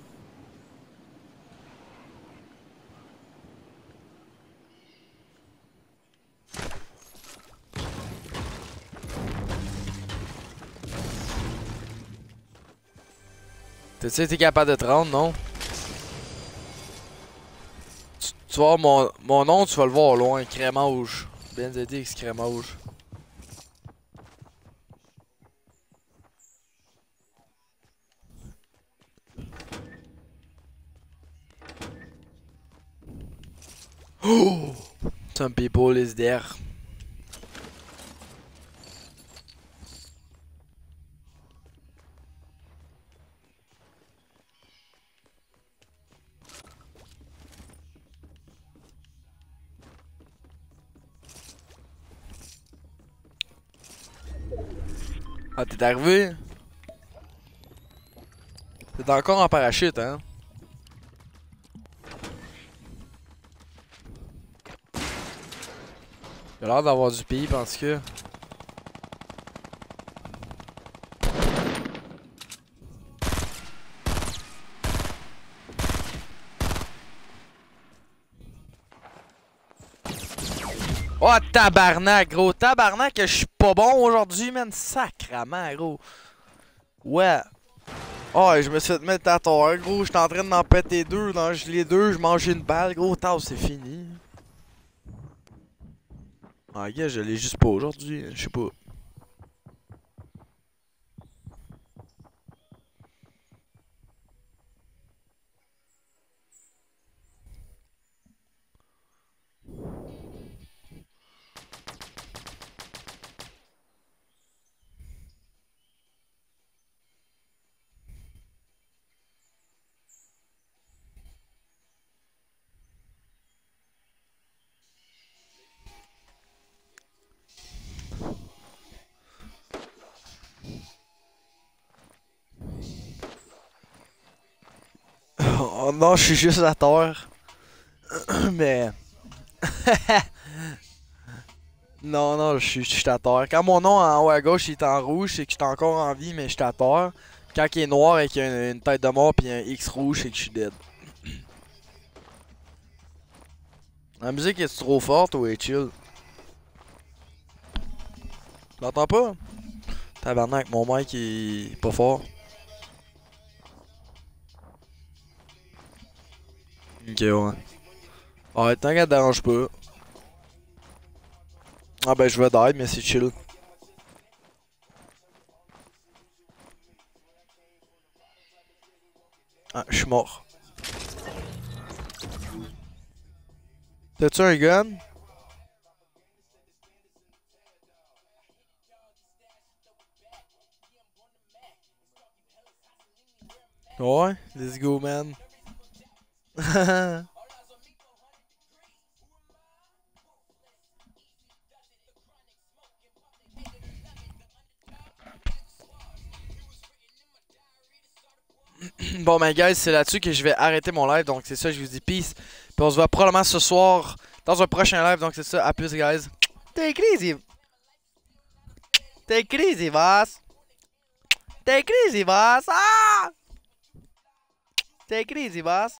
T'as-tu été capable de te rendre, non? Tu, tu vas voir mon, mon nom, tu vas le voir au loin. Crémage. B N Z X Crémage. Oh! Some people is there. Ah, t'es arrivé? T'es encore en parachute, hein? J'ai l'air d'avoir du pays, parce que. Oh, tabarnak, gros. Tabarnak, que je suis pas bon aujourd'hui, man. Sacrament, gros. Ouais. Oh, je me suis fait mettre à terre, gros. J'étais en train d'en péter deux. Dans les deux, je mange une balle, gros. Tao, c'est fini. Ah, gars, je l'ai juste pas aujourd'hui. Je sais pas. Oh non, je suis juste à terre. Mais. Non, non, je suis je suis à terre. Quand mon nom en haut à gauche il est en rouge, c'est que je suis encore en vie, mais je suis à terre. Quand il est noir et qu'il y a une, une tête de mort puis un X rouge, c'est que je suis dead. La musique est trop forte ou est chill? Tu l'entends pas? Tabarnak, mon mic est pas fort. Ok, ouais. Ouais, tant qu'elle te dérange pas. Ah ben, je vais die, mais c'est chill. Ah, je suis mort. T'as-tu un gun? Ouais, let's go, man. Bon, ben, guys, c'est là-dessus que je vais arrêter mon live. Donc, c'est ça, je vous dis peace. Puis on se voit probablement ce soir dans un prochain live. Donc, c'est ça. À plus, guys. T'es crazy. T'es crazy, boss. T'es crazy, boss. Ah! T'es crazy, boss.